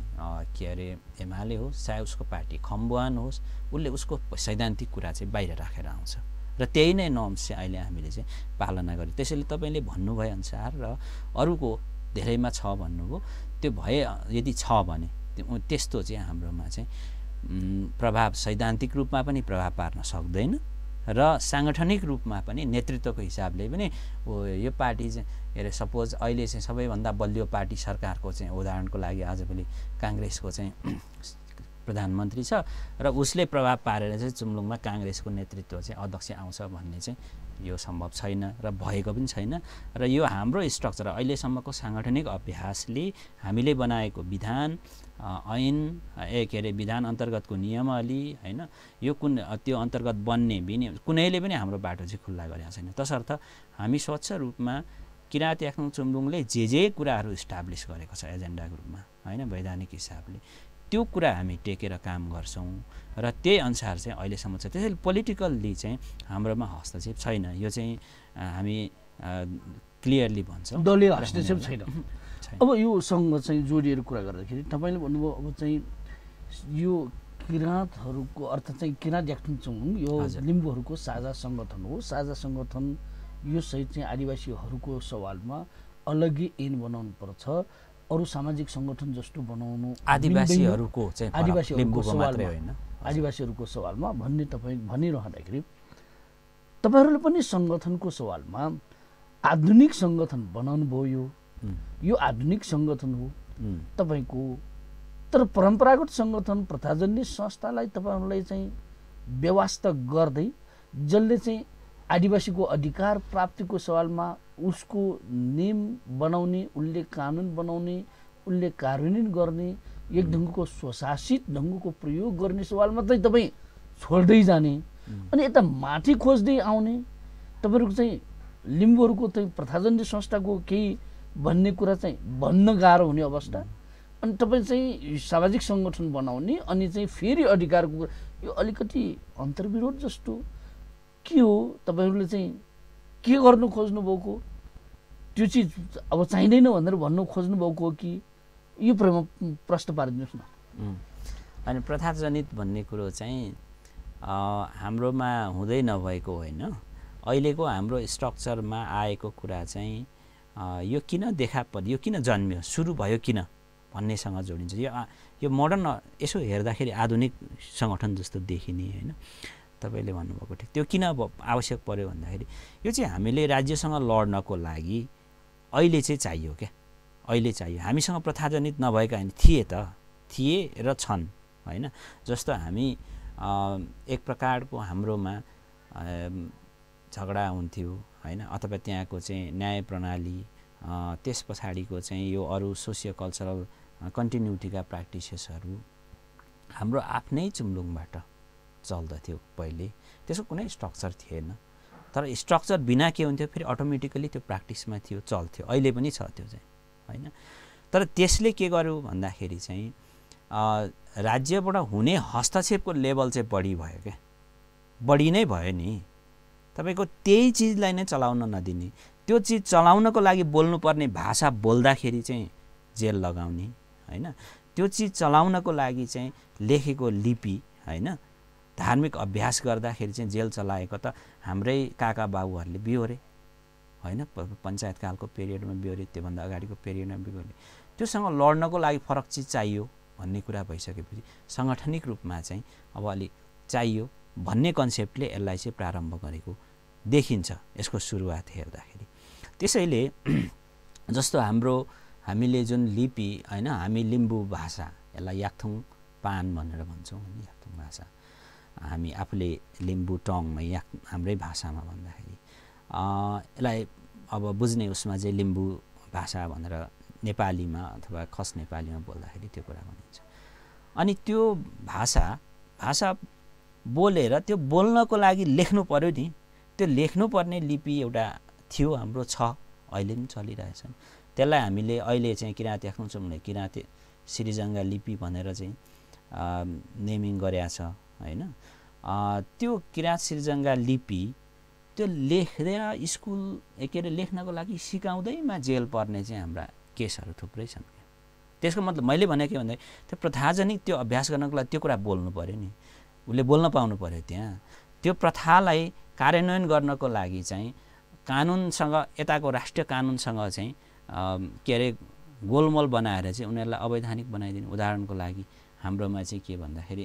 एमाले होस्, चाहे उसको पार्टी खम्बुवान होस्, उसले उसको सैद्धान्तिक कुरा चाहिँ बाहिर राखेर आउँछ। र त्यही नै नर्म्स चाहिँ अहिले हामीले चाहिँ पालना गऱ्यौँ। त्यसैले तपाईँले भन्नुभए अनुसार र अरूको धेरैमा छ भन्नुभयो, त्यो भए यदि छ भने त्यस्तो चाहिँ हाम्रोमा चाहिँ प्रभाव सैद्धान्तिक रूपमा पनि प्रभाव पार्न सक्दैन र साङ्गठनिक रूपमा पनि नेतृत्वको हिसाबले पनि यो पार्टी चाहिँ सपोज अहिले चाहिँ सबैभन्दा बलियो पार्टी सरकारको चाहिँ उदाहरणको लागि आजभोलि काङ्ग्रेसको चाहिँ प्रधानमन्त्री छ र उसले प्रभाव पारेर चाहिँ चुम्लुङमा काङ्ग्रेसको नेतृत्व चाहिँ अध्यक्ष आउँछ भन्ने चाहिँ यो सम्भव छैन र भएको पनि छैन। र यो हाम्रो स्ट्रक्चर अहिलेसम्मको साङ्गठनिक अभ्यासले हामीले बनाएको विधान ऐन विधान अन्तर्गतको नियमावली हैन, यो त्यो अन्तर्गत बन्ने कुनैले पनि हाम्रो बाटो चाहिँ खुल्ला गरेको छैन। तसर्थ हामी स्वच्छ रूपमा किराँती आख्तुङ चुम्लुङले जे कुराहरू इस्टाब्लिस गरेको छ एजेन्डाको रूपमा हैन, वैधानिक हिसाबले त्यो कुरा हामी टेकेर काम गर्छौँ र त्यही अनुसार चाहिँ अहिलेसम्म छ। त्यसैले पोलिटिकल्ली चाहिँ हाम्रोमा हस्तक्षेप छैन, यो चाहिँ हामी क्लियरली भन्छौँ, दलीय हस्तक्षेप छैन। अब योसँग चाहिँ जोडिएर कुरा गर्दाखेरि तपाईँले भन्नुभयो अब चाहिँ यो किराँतहरूको अर्थ चाहिँ किराँती आख्तुङ चुम्लुङ यो लिम्बूहरूको साझा सङ्गठन हो। साझा सङ्गठन यो सहित चाहिँ आदिवासीहरूको सवालमा अलग्गै ऐन बनाउनु पर्छ, अरू सामाजिक सङ्गठन जस्तो बनाउनु आदिवासीहरूको सवालमा भन्ने तपाईँ भनिरहँदाखेरि तपाईँहरूले पनि सङ्गठनको सवालमा आधुनिक सङ्गठन बनाउनु भयो। यो आधुनिक सङ्गठन हो तपाईँको, तर परम्परागत सङ्गठन प्रथाजन्य संस्थालाई तपाईँहरूलाई चाहिँ व्यवस्था गर्दै जसले चाहिँ आदिवासीको अधिकार प्राप्तिको सवालमा उसको नियम बनाउने, उसले कानुन बनाउने, उसले कार्यान्वयन गर्ने, एक ढङ्गको स्वशासित ढङ्गको प्रयोग गर्ने सवालमा चाहिँ तपाईँ छोड्दै जाने अनि यता माथि खोज्दै आउने, तपाईँहरूको चाहिँ लिम्बूहरूको चाहिँ प्रथाजन्य संस्थाको केही भन्ने कुरा चाहिँ भन्न गाह्रो हुने अवस्था, अनि तपाईँ चाहिँ सामाजिक सङ्गठन बनाउने अनि चाहिँ फेरि अधिकारको कुरा, यो अलिकति अन्तर्विरोध जस्तो के हो? तपाईँहरूले चाहिँ के गर्नु खोज्नुभएको, त्यो चिज अब चाहिँदैन भनेर भन्नु खोज्नुभएको हो कि यो प्रश्न पारिदिनुहोस् न। अनि प्रथाजनित भन्ने कुरो चाहिँ हाम्रोमा हुँदै नभएको होइन, अहिलेको हाम्रो स्ट्रक्चरमा आएको कुरा चाहिँ यो किन देखा पर्यो, यो किन जन्मियो, सुरु भयो किन भन्नेसँग जोडिन्छ। यो मोडर्न यसो हेर्दाखेरि आधुनिक सङ्गठन जस्तो देखिने होइन, तपाईँले भन्नुभएको ठिक। त्यो किन आवश्यक पर्यो भन्दाखेरि यो चाहिँ हामीले राज्यसँग लड्नको लागि अहिले चाहिँ चाहियो क्या, अहिले चाहियो। हामीसँग प्रथाजनित नभएका होइन, थिए र छन् होइन। जस्तो हामी एक प्रकारको हाम्रोमा झगडा हुन्थ्यो होइन, अथवा त्यहाँको चाहिँ न्याय प्रणाली, त्यस पछाडिको चाहिँ यो अरू सोसियो कल्चरल कन्टिन्युटीका प्र्याक्टिसेसहरू हाम्रो आफ्नै चुम्लुङबाट चल्दथ्यो पहिले, त्यसको कुनै स्ट्रक्चर थिएन। तर स्ट्रक्चर बिना के हुन्थ्यो, फेरि अटोमेटिकली त्यो प्र्याक्टिसमा थियो, चल्थ्यो, अहिले पनि छ त्यो चाहिँ होइन। तर त्यसले के गर्यो भन्दाखेरि चाहिँ राज्यबाट हुने हस्तक्षेपको लेभल चाहिँ बढी भयो क्या, बढी नै भयो नि। तपाईको त्यही चिजलाई नै चलाउन नदिने, त्यो चिज चलाउनको लागि बोल्नुपर्ने भाषा बोल्दाखेरि चाहिँ जेल लगाउने हैन, त्यो चिज चलाउनको लागि चाहिँ लेखेको लिपि हैन, धार्मिक अभ्यास गर्दाखेरि चाहिँ जेल चलाएको त हाम्रै काका बाबुहरूले बिहोरे हैन, पञ्चायत कालको पिरियडमा बिहोरे, त्योभन्दा अगाडिको पिरियडमा बिहोरे। त्योसँग लड्नको लागि फरक चिज चाहियो भन्ने कुरा भइसकेपछि साङ्गठनिक रूपमा चाहिँ अब अलि चाहियो भन्ने कन्सेप्टले यसलाई चाहिँ प्रारम्भ गरेको देखिन्छ यसको सुरुवात हेर्दाखेरि। त्यसैले जस्तो हामीले जुन लिपि हैन, हामी लिम्बू भाषा, यसलाई याक्थुङ पान भनेर भन्छौँ, याक्थुङ भाषा, हामी आफूले लिम्बू टङमा हाम्रै भाषामा भन्दाखेरि यसलाई अब बुझ्ने उसमा चाहिँ लिम्बू भाषा भनेर नेपालीमा अथवा खस नेपालीमा बोल्दाखेरि त्यो कुरा भनिन्छ। अनि त्यो भाषा बोलेर त्यो बोल्नको लागि लेख्नु पर्यो नि, त्यो लेख्नुपर्ने लिपि एउटा थियो, हाम्रो छ, अहिले पनि चलिरहेछ। त्यसलाई हामीले अहिले चाहिँ किराँती याक्थुङ किराँती श्रीजङ्गा लिपि भनेर चाहिँ नेमिङ गरेका छ हैन। त्यो किराँत श्रीजङ्गा लिपि त्यो लेख्दैन स्कुल के अरे लेख्नको लागि सिकाउँदैमा जेल पर्ने चाहिँ हाम्रा केसहरू थुप्रै छन्। त्यसको मतलब मैले भने के भन्दा त्यो प्रथाजनिक त्यो अभ्यास गर्नको लागि त्यो कुरा बोल्नु पर्यो नि, उसले बोल्न पाउनु पर्यो। त्यहाँ त्यो प्रथालाई कार्यान्वयन गर्नको लागि चाहिँ कानुनसँग, यताको राष्ट्रिय कानुनसँग चाहिँ के अरे गोलमोल बनाएर चाहिँ उनीहरूलाई अवैधानिक बनाइदिने। उदाहरणको लागि हाम्रोमा चाहिँ के भन्दाखेरि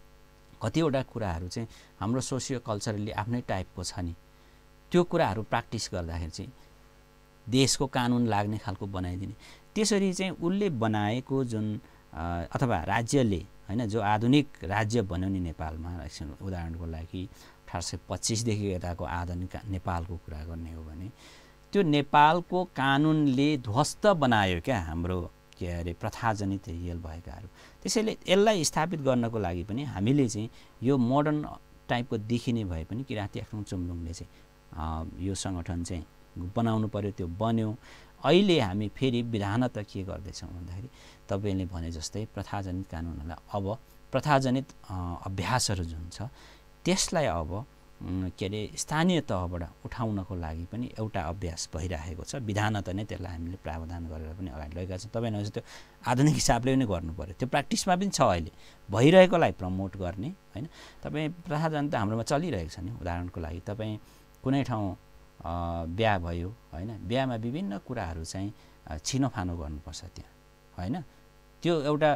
कतिवटा कुराहरू चाहिँ हाम्रो सोसियो कल्चरली आफ्नै टाइपको छ नि, त्यो कुराहरू प्र्याक्टिस गर्दाखेरि चाहिँ देशको कानुन लाग्ने खालको बनाइदिने। त्यसरी चाहिँ उसले बनाएको जुन अथवा राज्यले हैन, जो आधुनिक राज्य बन्यो नि नेपालमा, उदाहरणको लागि 1825 देखि यताको आधुनिक नेपालको कुरा गर्ने हो भने त्यो नेपालको कानुनले ध्वस्त बनायो क्या हाम्रो के अरे प्रथाजनित रियल भएकाहरू। त्यसैले यसलाई स्थापित गर्नको लागि पनि हामीले चाहिँ यो मोडर्न टाइपको देखिने भए पनि किराँती याक्थुङ चुम्लुङले चाहिँ यो सङ्गठन चाहिँ बनाउनु पर्यो। त्यो बन्यो। अहिले हामी फेरि विधान त के गर्दैछौँ भन्दाखेरि तपाईँले भने जस्तै प्रथाजनित कानुनहरूलाई अब प्रथाजनित अभ्यासहरू जुन छ त्यसलाई अब के अरे स्थानीय तहबाट उठाउनको लागि पनि एउटा अभ्यास भइरहेको छ। विधान त नै त्यसलाई हामीले प्रावधान गरेर पनि अगाडि लगेका छौँ। तपाईँले भने त्यो आधुनिक हिसाबले पनि गर्नु पर्यो, त्यो प्र्याक्टिसमा पनि छ अहिले भइरहेकोलाई प्रमोट गर्ने हैन। तपाईँ प्रथाजनित हाम्रोमा चलिरहेको छ नि। उदाहरणको लागि तपाईँ कुनै ठाउँ बिहा भयो हैन, बिहामा विभिन्न कुराहरू चाहिँ छिनोफानो गर्नुपर्छ त्यहाँ हैन। त्यो एउटा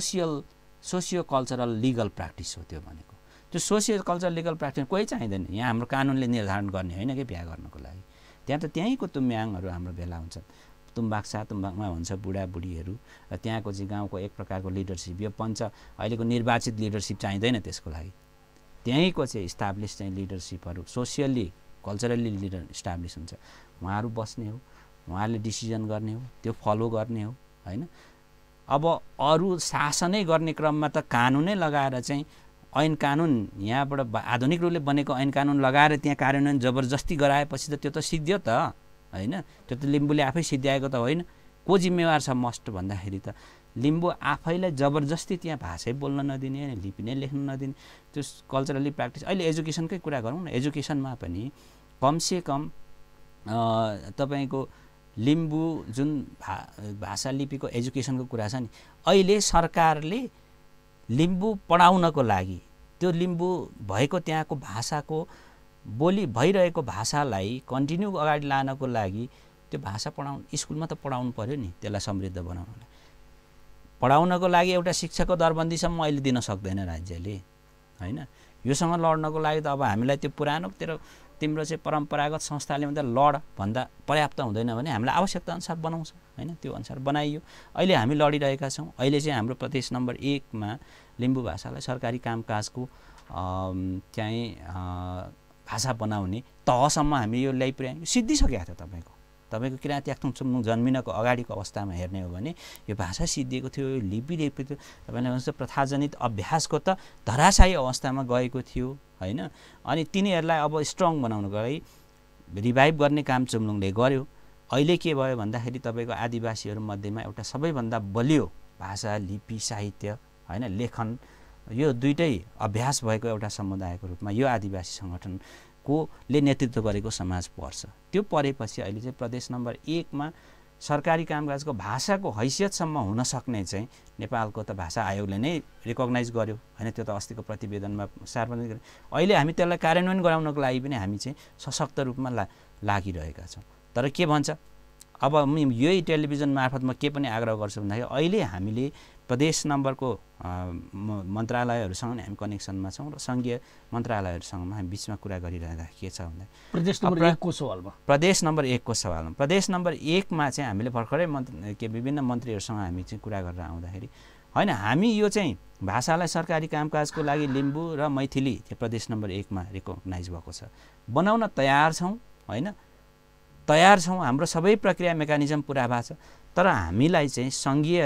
सोसियो कल्चरल लिगल प्र्याक्टिस हो त्यो भनेको। त्यो सोसियो कल्चरल लिगल प्र्याक्टिस कोही चाहिँदैन। यहाँ हाम्रो कानुनले निर्धारण गर्ने होइन कि बिहा गर्नको लागि। त्यहाँ त त्यहीँको तुम्याङहरू हाम्रो भेला हुन्छ, तुम्बाङमा हुन्छ बुढाबुढीहरू, र त्यहाँको चाहिँ गाउँको एक प्रकारको लिडरसिप, यो अहिलेको निर्वाचित लिडरसिप चाहिँदैन त्यसको लागि। त्यहीँको चाहिँ इस्टाब्लिस चाहिँ लिडरसिपहरू सोसियल्ली कल्चरली लिडर इस्टाब्लिस हुन्छ, उहाँहरू बस्ने हो, उहाँहरूले डिसिजन गर्ने हो, त्यो फलो गर्ने हो हैन। अब अरू शासनै गर्ने क्रममा त कानुनै लगाएर चाहिँ ऐन कानुन यहाँबाट आधुनिक रूपले बनेको ऐन कानुन लगाएर त्यहाँ कार्यान्वयन जबरजस्ती गराएपछि त त्यो त सिद्धियो त हैन। त्यो त लिम्बूले आफै सिद्ध्याएको त होइन। को जिम्मेवार छ मस्ट भन्दाखेरि त लिम्बू आफैलाई जबरजस्ती त्यहाँ भाषै बोल्न नदिने, लिपि नै लेख्न नदिने, त्यो कल्चरली प्र्याक्टिस। अहिले एजुकेसनकै कुरा गरौँ न। एजुकेसनमा पनि कमसेकम तपाईँको लिम्बू जुन भाषा लिपिको एजुकेसनको कुरा छ नि, अहिले सरकारले लिम्बू पढाउनको लागि त्यो लिम्बू भएको त्यहाँको भाषाको बोली भइरहेको भाषालाई कन्टिन्यू अगाडि लानको लागि त्यो भाषा स्कुलमा त पढाउनु पर्यो नि। त्यसलाई समृद्ध बनाउनलाई पढाउनको लागि एउटा शिक्षकको दरबन्दीसम्म अहिले दिन सक्दैन राज्यले हैन। योसँग लड्नको लागि त अब हामीलाई त्यो पुरानो तिम्रो चाहिँ परम्परागत संस्थाले मात्रै लड भन्दा पर्याप्त हुँदैन भने हामीलाई आवश्यकता अनुसार बनाउँछ हैन। त्यो अनुसार बनाइयो। अहिले हामी लडिरहेका छौँ। अहिले चाहिँ हाम्रो प्रदेश नम्बर 1 मा लिम्बू भाषालाई सरकारी कामकाजको चाहिँ भाषा बनाउने तहसम्म हामी यो ल्याइपुर्यायौँ। सिद्धिसकेको थियो। तपाईँको किराँती याक्थुङ चुम्लुङ जन्मिनको अगाडिको अवस्थामा हेर्ने हो भने यो भाषा सिद्धिएको थियो, यो लिपि लिएको थियो। तपाईँले भन्छ प्रथाजनित अभ्यासको त धराशायी अवस्थामा गएको थियो हैन। अनि तिनीहरूलाई अब स्ट्रङ बनाउनको लागि रिभाइभ गर्ने काम चुम्लुङले गर्यो। अहिले के भयो भन्दाखेरि तपाईँको आदिवासीहरू मध्येमा एउटा सबैभन्दा बलियो भाषा लिपि साहित्य हैन लेखन यो दुईटै अभ्यास भएको एउटा समुदायको रूपमा यो आदिवासी सङ्गठनकोले नेतृत्व गरेको समाज पर्छ। त्यो परेपछि अहिले चाहिँ प्रदेश नम्बर 1 मा सरकारी कामकाजको भाषाको हैसियतसम्म हुन सक्ने चाहिँ नेपालको त भाषा आयोगले नै रिकग्नाइज गर्यो हैन। त्यो त अस्तिको प्रतिवेदनमा सार्वजनिक गरे। अहिले हामी त्यसलाई कार्यान्वयन गराउनको लागि पनि हामी चाहिँ सशक्त रूपमा लागिरहेका छौँ। तर के भन्छ अब यही टेलिभिजन मार्फत म के पनि आग्रह गर्छु भन्दाखेरि अहिले हामीले प्रदेश नम्बरको मन्त्रालयहरूसँग हामी कनेक्सनमा छौँ र सङ्घीय मन्त्रालयहरूसँग हामी बिचमा कुरा गरिरहेका के छ भन्दा प्रदेश नम्बर 1 को सवालमा प्रदेश नम्बर 1 मा चाहिँ हामीले भर्खरै विभिन्न मन्त्रीहरूसँग हामी चाहिँ कुरा गरेर आउँदाखेरि हैन हामी यो चाहिँ भाषालाई सरकारी कामकाजको लागि लिम्बू र मैथिली त्यो प्रदेश नम्बर 1 मा रिकग्नाइज भएको छ। बनाउन तयार छौँ हैन, तयार छौँ, हाम्रो सबै प्रक्रिया मेकानिजम पुरा भएको छ। तर हामीलाई चाहिँ सङ्घीय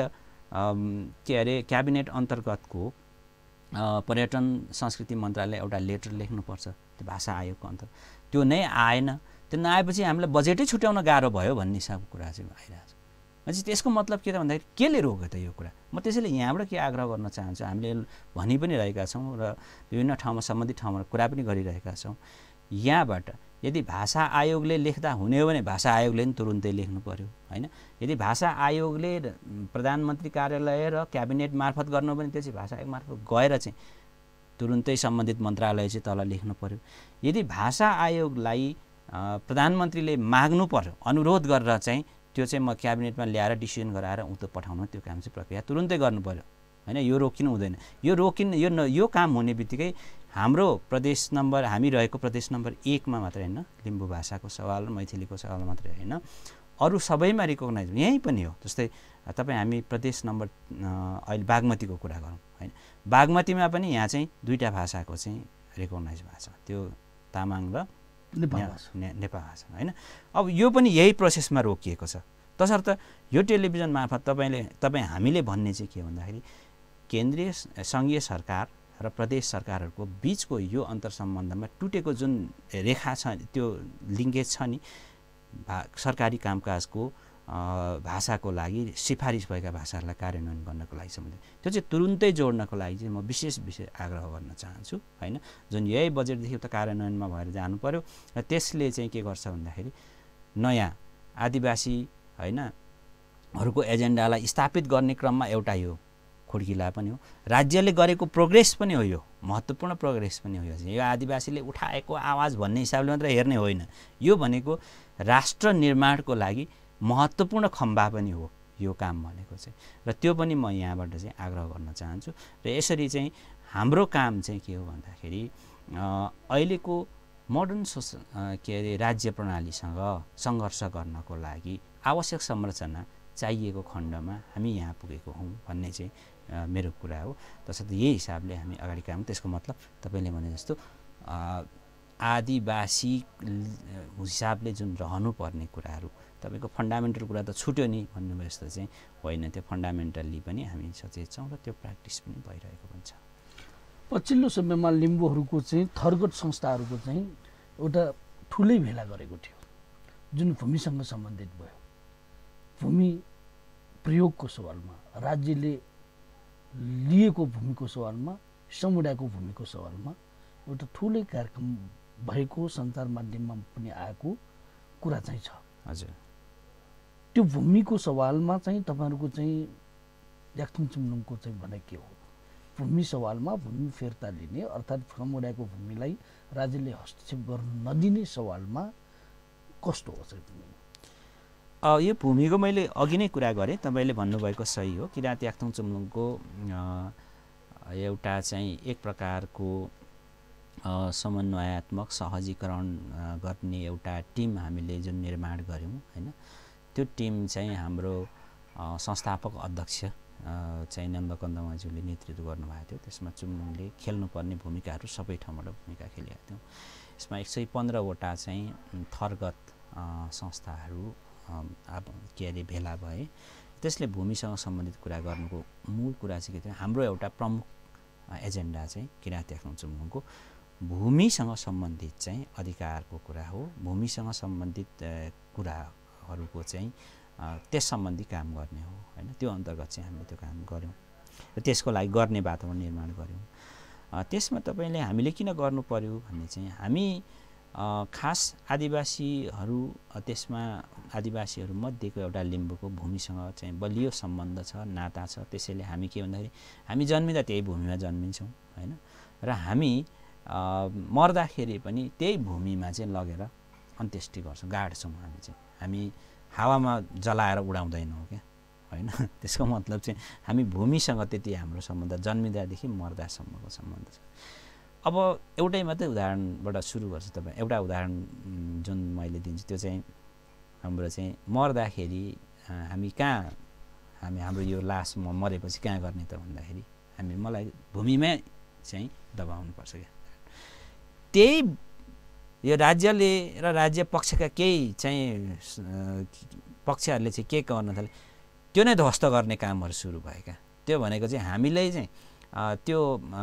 क्याबिनेट अन्तर्गतको पर्यटन संस्कृति मन्त्रालय एउटा लेटर लेख्नुपर्छ त्यो भाषा आयोगको अन्तर्गत। त्यो नै आएन। त्यो नआएपछि हामीलाई बजेटै छुट्याउन गाह्रो भयो भन्ने हिसाबको कुरा चाहिँ आइरहेको छ। अनि त्यसको मतलब के त भन्दाखेरि केले रोक्यो त यो कुरा? म त्यसैले यहाँबाट के आग्रह गर्न चाहन्छु, हामीले भनि पनि रहेका छौँ र विभिन्न ठाउँमा सम्बन्धित ठाउँमा कुरा पनि गरिरहेका छौँ। यहाँबाट यदि भाषा आयोगले लेख्दा हुने हो भने भाषा आयोगले पनि तुरुन्तै लेख्नु पर्यो हैन। यदि भाषा आयोगले प्रधानमन्त्री कार्यालय र क्याबिनेट मार्फत गर्नु भने त्यो चाहिँ भाषा आयोग मार्फत गएर चाहिँ तुरुन्तै सम्बन्धित मन्त्रालय चाहिँ तल लेख्नु पर्यो। यदि भाषा आयोगलाई प्रधानमन्त्रीले माग्नु पर्यो, अनुरोध गरेर चाहिँ त्यो चाहिँ म क्याबिनेटमा ल्याएर डिसिजन गराएर उतो पठाउनु, त्यो काम चाहिँ प्रक्रिया तुरुन्तै गर्नु पर्यो हैन। यो रोकिनु हुँदैन। यो काम हुने बित्तिकै हाम्रो प्रदेश नम्बर हामी रहेको प्रदेश नम्बर 1 मा मात्रै हैन, लिम्बू भाषाको सवाल र मैथिलीको सवाल मात्रै हैन, अरू सबैमा रिकग्नाइज यही पनि हो। जस्तै तपाईँ हामी प्रदेश नम्बर अहिले बागमतीको कुरा गरौँ हैन, बागमतीमा पनि यहाँ चाहिँ दुईटा भाषाको चाहिँ रिकग्नाइज भएको छ, त्यो तामाङ र नेपाल भाषा हैन। अब यो पनि यही प्रोसेसमा रोकिएको छ। तसर्थ यो टेलिभिजन मार्फत तपाईँ हामीले भन्ने चाहिँ के भन्दाखेरि केन्द्रीय सङ्घीय सरकार र प्रदेश सरकारहरूको बीचको यो अन्तर्सम्बन्धमा टुटेको जुन रेखा छ, त्यो लिङ्केज छ नि, सरकारी कामकाजको भाषाको लागि सिफारिस भएका भाषाहरूलाई कार्यान्वयन गर्नको लागि सम्बन्धित त्यो चाहिँ तुरुन्तै जोड्नको लागि चाहिँ म विशेष आग्रह गर्न चाहन्छु हैन। जुन यही बजेटदेखि त कार्यान्वयनमा भएर जानु पर्यो र त्यसले चाहिँ के गर्छ भन्दाखेरि नयाँ आदिवासी हैन हरूको एजेन्डालाई स्थापित गर्ने क्रममा एउटा यो खुड्किला पनि हो। राज्यले गरेको प्रोग्रेस पनि हो, यो महत्त्वपूर्ण प्रोग्रेस पनि हो। यो आदिवासीले उठाएको आवाज भन्ने हिसाबले मात्र हेर्ने होइन, यो भनेको राष्ट्र निर्माणको लागि महत्त्वपूर्ण खम्बा पनि हो यो काम भनेको चाहिँ। र त्यो पनि म यहाँबाट चाहिँ आग्रह गर्न चाहन्छु। र यसरी चाहिँ हाम्रो काम चाहिँ के हो भन्दाखेरि अहिलेको मोडर्न राज्य प्रणालीसँग सङ्घर्ष गर्नको लागि आवश्यक संरचना चाहिएको खण्डमा हामी यहाँ पुगेको हौँ भन्ने चाहिँ मेरो कुरा हो। तसर्थ यही हिसाबले हामी अगाडि काम, त्यसको मतलब तपाईँले भने जस्तो आदिवासी हिसाबले जुन रहनुपर्ने कुराहरू तपाईँको फन्डामेन्टल कुरा त छुट्यो नि भन्नुभयो जस्तो चाहिँ होइन। त्यो फन्डामेन्टल्ली पनि हामी सचेत छौँ र त्यो प्र्याक्टिस पनि भइरहेको हुन्छ। पछिल्लो समयमा लिम्बूहरूको चाहिँ थरगत संस्थाहरूको चाहिँ एउटा ठुलै भेला गरेको थियो जुन भूमिसँग सम्बन्धित भयो। भूमि प्रयोगको सवालमा, राज्यले लिएको भूमिको सवालमा, समुदायको भूमिको सवालमा एउटा ठुलै कार्यक्रम भएको सञ्चार माध्यममा पनि आएको कुरा चाहिँ छ। हजुर, त्यो भूमिको सवालमा चाहिँ तपाईँहरूको चाहिँ याक्थुङ चुम्लुङको चाहिँ भनाइ के हो? भूमि सवालमा भूमि फिर्ता लिने अर्थात् समुदायको भूमिलाई राज्यले हस्तक्षेप गर्न नदिने सवालमा कस्तो हो चाहिँ भूमि? यो भूमिको मैले अघि नै कुरा गरेँ, तपाईँले भन्नुभएको सही हो। किराँत याक्थुङ चुम्लुङको एउटा चाहिँ एक प्रकारको समन्वयात्मक सहजीकरण गर्ने एउटा टिम हामीले जुन निर्माण गऱ्यौँ हैन, त्यो टिम चाहिँ हाम्रो संस्थापक अध्यक्ष चाहिँ नन्दकन्दमाज्यूले नेतृत्व गर्नुभएको थियो। त्यसमा चुम्लुङले खेल्नुपर्ने भूमिकाहरू सबै ठाउँबाट भूमिका खेलेका थियौँ। यसमा 115 वटा चाहिँ थरगत संस्थाहरू भेला भए। त्यसले भूमिसँग सम्बन्धित कुरा गर्नुको मूल कुरा चाहिँ के थियो, हाम्रो एउटा प्रमुख एजेन्डा चाहिँ किराँत याक्थुङ चुम्लुङको भूमिसँग सम्बन्धित चाहिँ अधिकारको कुरा हो। भूमिसँग सम्बन्धित कुराहरूको चाहिँ त्यस सम्बन्धी काम गर्ने हो हैन। त्यो अन्तर्गत चाहिँ हामीले त्यो काम गऱ्यौँ। त्यसको लागि गर्ने वातावरण निर्माण गऱ्यौँ। त्यसमा तपाईँले हामीले किन गर्नु पर्यो भन्ने चाहिँ हामी खास आदिवासीहरू त्यसमा आदिवासीहरू मध्येको एउटा लिम्बूको भूमिसँग चाहिँ बलियो सम्बन्ध छ, नाता छ। त्यसैले हामी के भन्दाखेरि हामी जन्मिँदा त्यही भूमिमा जन्मिन्छौँ होइन, र हामी मर्दाखेरि पनि त्यही भूमिमा चाहिँ लगेर अन्त्येष्टि गर्छौँ, गाड्छौँ। हामी हावामा जलाएर उडाउँदैनौँ क्या होइन। त्यसको मतलब चाहिँ हामी भूमिसँग त्यति हाम्रो सम्बन्ध जन्मिँदादेखि मर्दासम्मको सम्बन्ध छ। अब एउटै मात्रै उदाहरणबाट सुरु गर्छु तपाईँ। एउटा उदाहरण जुन मैले दिन्छु त्यो चाहिँ हाम्रो चाहिँ मर्दाखेरि हामी हाम्रो यो लास मरेपछि कहाँ गर्ने त भन्दाखेरि मलाई भूमिमै चाहिँ दबाउनुपर्छ क्या। त्यही यो राज्यले र राज्य पक्षका केही चाहिँ पक्षहरूले चाहिँ के गर्न थाले त्यो नै ध्वस्त गर्ने कामहरू सुरु भयो क्या। त्यो भनेको चाहिँ हामीले चाहिँ त्यो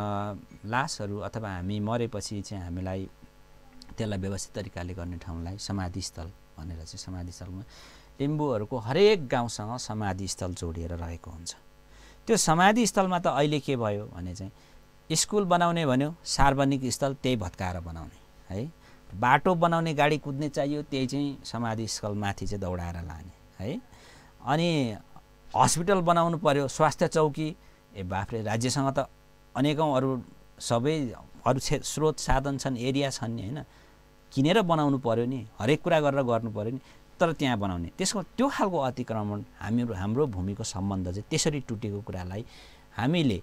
लासहरू अथवा हामी मरेपछि चाहिँ हामीलाई त्यसलाई व्यवस्थित तरिकाले गर्ने ठाउँलाई समाधिस्थल भनेर चाहिँ समाधिस्थलमा लिम्बूहरूको हरेक गाउँसँग समाधिस्थल जोडिएर रहेको हुन्छ। त्यो समाधिस्थलमा त अहिले के भयो भने चाहिँ स्कुल बनाउने भन्यो सार्वजनिक स्थल त्यही भत्काएर बनाउने है, बाटो बनाउने गाडी कुद्ने चाहियो त्यही चाहिँ समाधिस्थल माथि चाहिँ दौडाएर लाने है, अनि हस्पिटल बनाउनु पर्यो स्वास्थ्य चौकी बाफ्रे राज्यसँग त अनेकौँ अरू सबै अरू स्रोत साधन छन्, एरिया छन् नि होइन, किनेर बनाउनु पर्यो नि, हरेक कुरा गरेर गर्नु पर्यो नि, तर त्यहाँ बनाउने त्यसको त्यो खालको अतिक्रमण हाम्रो भूमिको सम्बन्ध चाहिँ त्यसरी टुटेको कुरालाई हामीले